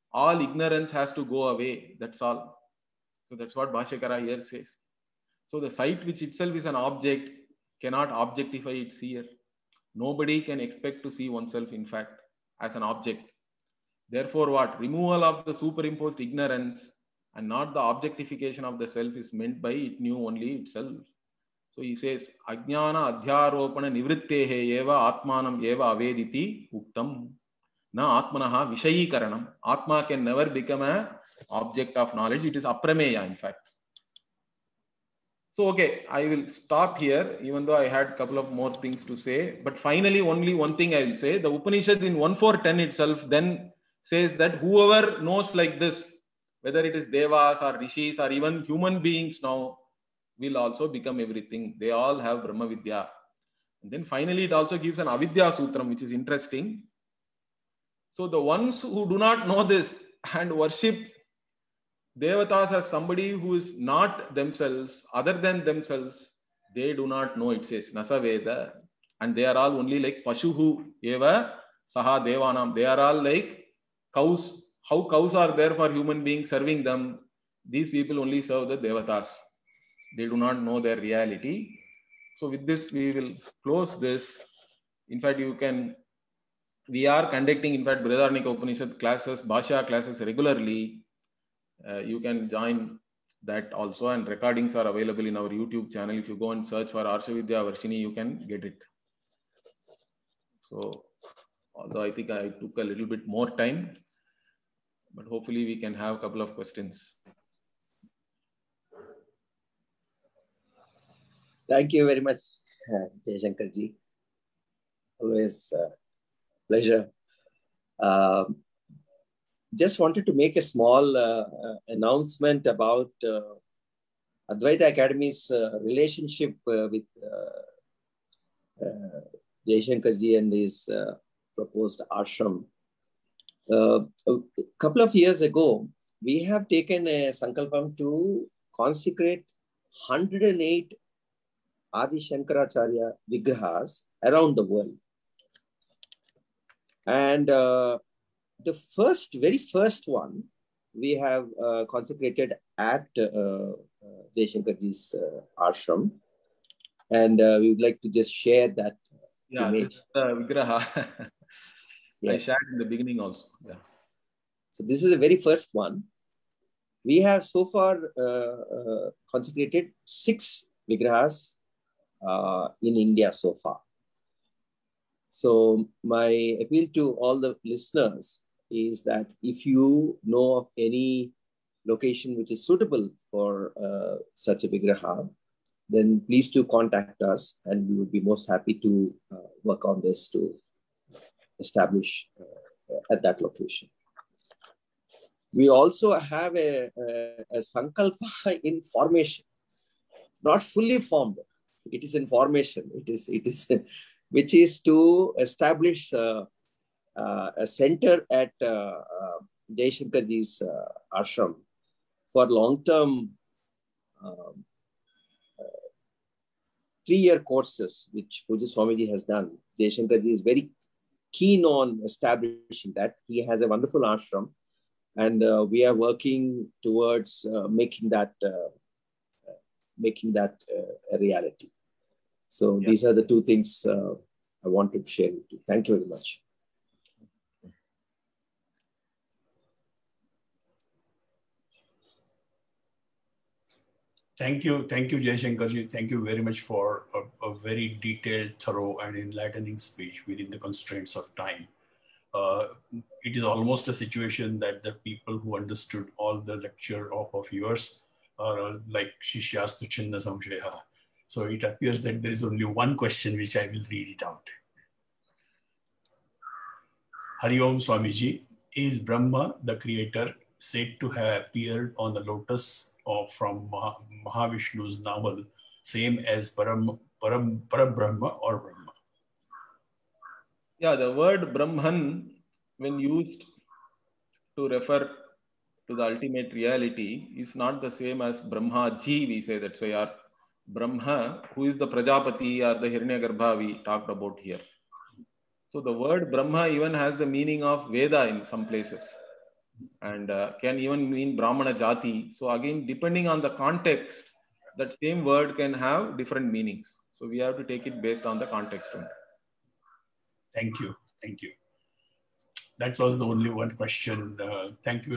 all ignorance has to go away. That's all. So that's what Bhashyakara here says. So the sight, which itself is an object, cannot objectify its seer. Nobody can expect to see oneself, in fact, as an object. Therefore, what? Removal of the superimposed ignorance and not the objectification of the self is meant by it knew only itself. So he says, Ajnana adhyaropana nivrittehe eva atmanam eva avediti uktam na atmanaha vishayi karanam. Atma can never become an object of knowledge. It is aprameya, in fact. So, okay, I will stop here, even though I had a couple of more things to say. But finally, only one thing I will say. The Upanishad in one four ten itself then says that whoever knows like this, whether it is devas or rishis or even human beings now, will also become everything. They all have Brahma Vidya. And then finally, it also gives an Avidya Sutram, which is interesting. So the ones who do not know this and worship Devatas as somebody who is not themselves, other than themselves, they do not know, it says, Nasa Veda. And they are all only like Pashuhu Eva Saha Devanam. They are all like cows. How cows are there for human beings serving them? These people only serve the Devatas. They do not know their reality. So with this, we will close this. In fact, you can, we are conducting, in fact, Brihadaranyaka Upanishad classes, Bhashya classes regularly. Uh, you can join that also, and recordings are available in our YouTube channel. If you go and search for Arshavidya Varshini, you can get it. So, although I think I took a little bit more time, but hopefully we can have a couple of questions. Thank you very much, uh, Jayashankar ji. Always uh, pleasure. Um, just wanted to make a small uh, uh, announcement about uh, Advaita Academy's uh, relationship uh, with uh, uh, Jayashankar ji and his uh, proposed ashram. Uh, a couple of years ago, we have taken a sankalpam to consecrate one hundred eight Adi Shankaracharya Vigrahas around the world. And uh, the first, very first one, we have uh, consecrated at uh, uh, Jayashankarji's uh, ashram. And uh, we would like to just share that yeah, image. Uh, Vigraha. Yes. I shared in the beginning also. Yeah. So this is the very first one. We have so far uh, uh, consecrated six Vigrahas uh, in India so far. So my appeal to all the listeners is that if you know of any location which is suitable for uh, such a Vigraha, then please do contact us, and we would be most happy to uh, work on this to establish uh, at that location. We also have a, a, a Sankalpa in formation, not fully formed. It is in formation. It is, it is, which is to establish uh, uh, a center at uh, uh, Jayashankarji's uh, ashram for long-term um, uh, three-year courses, which Pujya Swamiji has done. Jayashankarji is very keen on establishing that. He has a wonderful ashram, and uh, we are working towards uh, making that uh, making that uh, a reality. So yeah. These are the two things uh, I wanted to share with you. Thank you very much. Thank you. Thank you, Jayashankarji. Thank you very much for a, a very detailed, thorough, and enlightening speech within the constraints of time. Uh, it is almost a situation that the people who understood all the lecture of, of yours are like Shishyastu Chinna Samsheha. So it appears that there is only one question which I will read it out. Hari Om Swamiji, is Brahma, the creator, said to have appeared on the lotus of from Mah Mahavishnu's novel, same as Param, Param, Parabrahma or Brahma? Yeah, the word Brahman, when used to refer to the ultimate reality, is not the same as Brahma Ji, we say. That's why our Brahma, who is the Prajapati or the Hiranyagarbha we talked about here. So the word Brahma even has the meaning of Veda in some places. and uh, can even mean Brahmana Jati. So again, depending on the context, that same word can have different meanings. So we have to take it based on the context only. Thank you. Thank you. That was the only one question. Uh, thank you.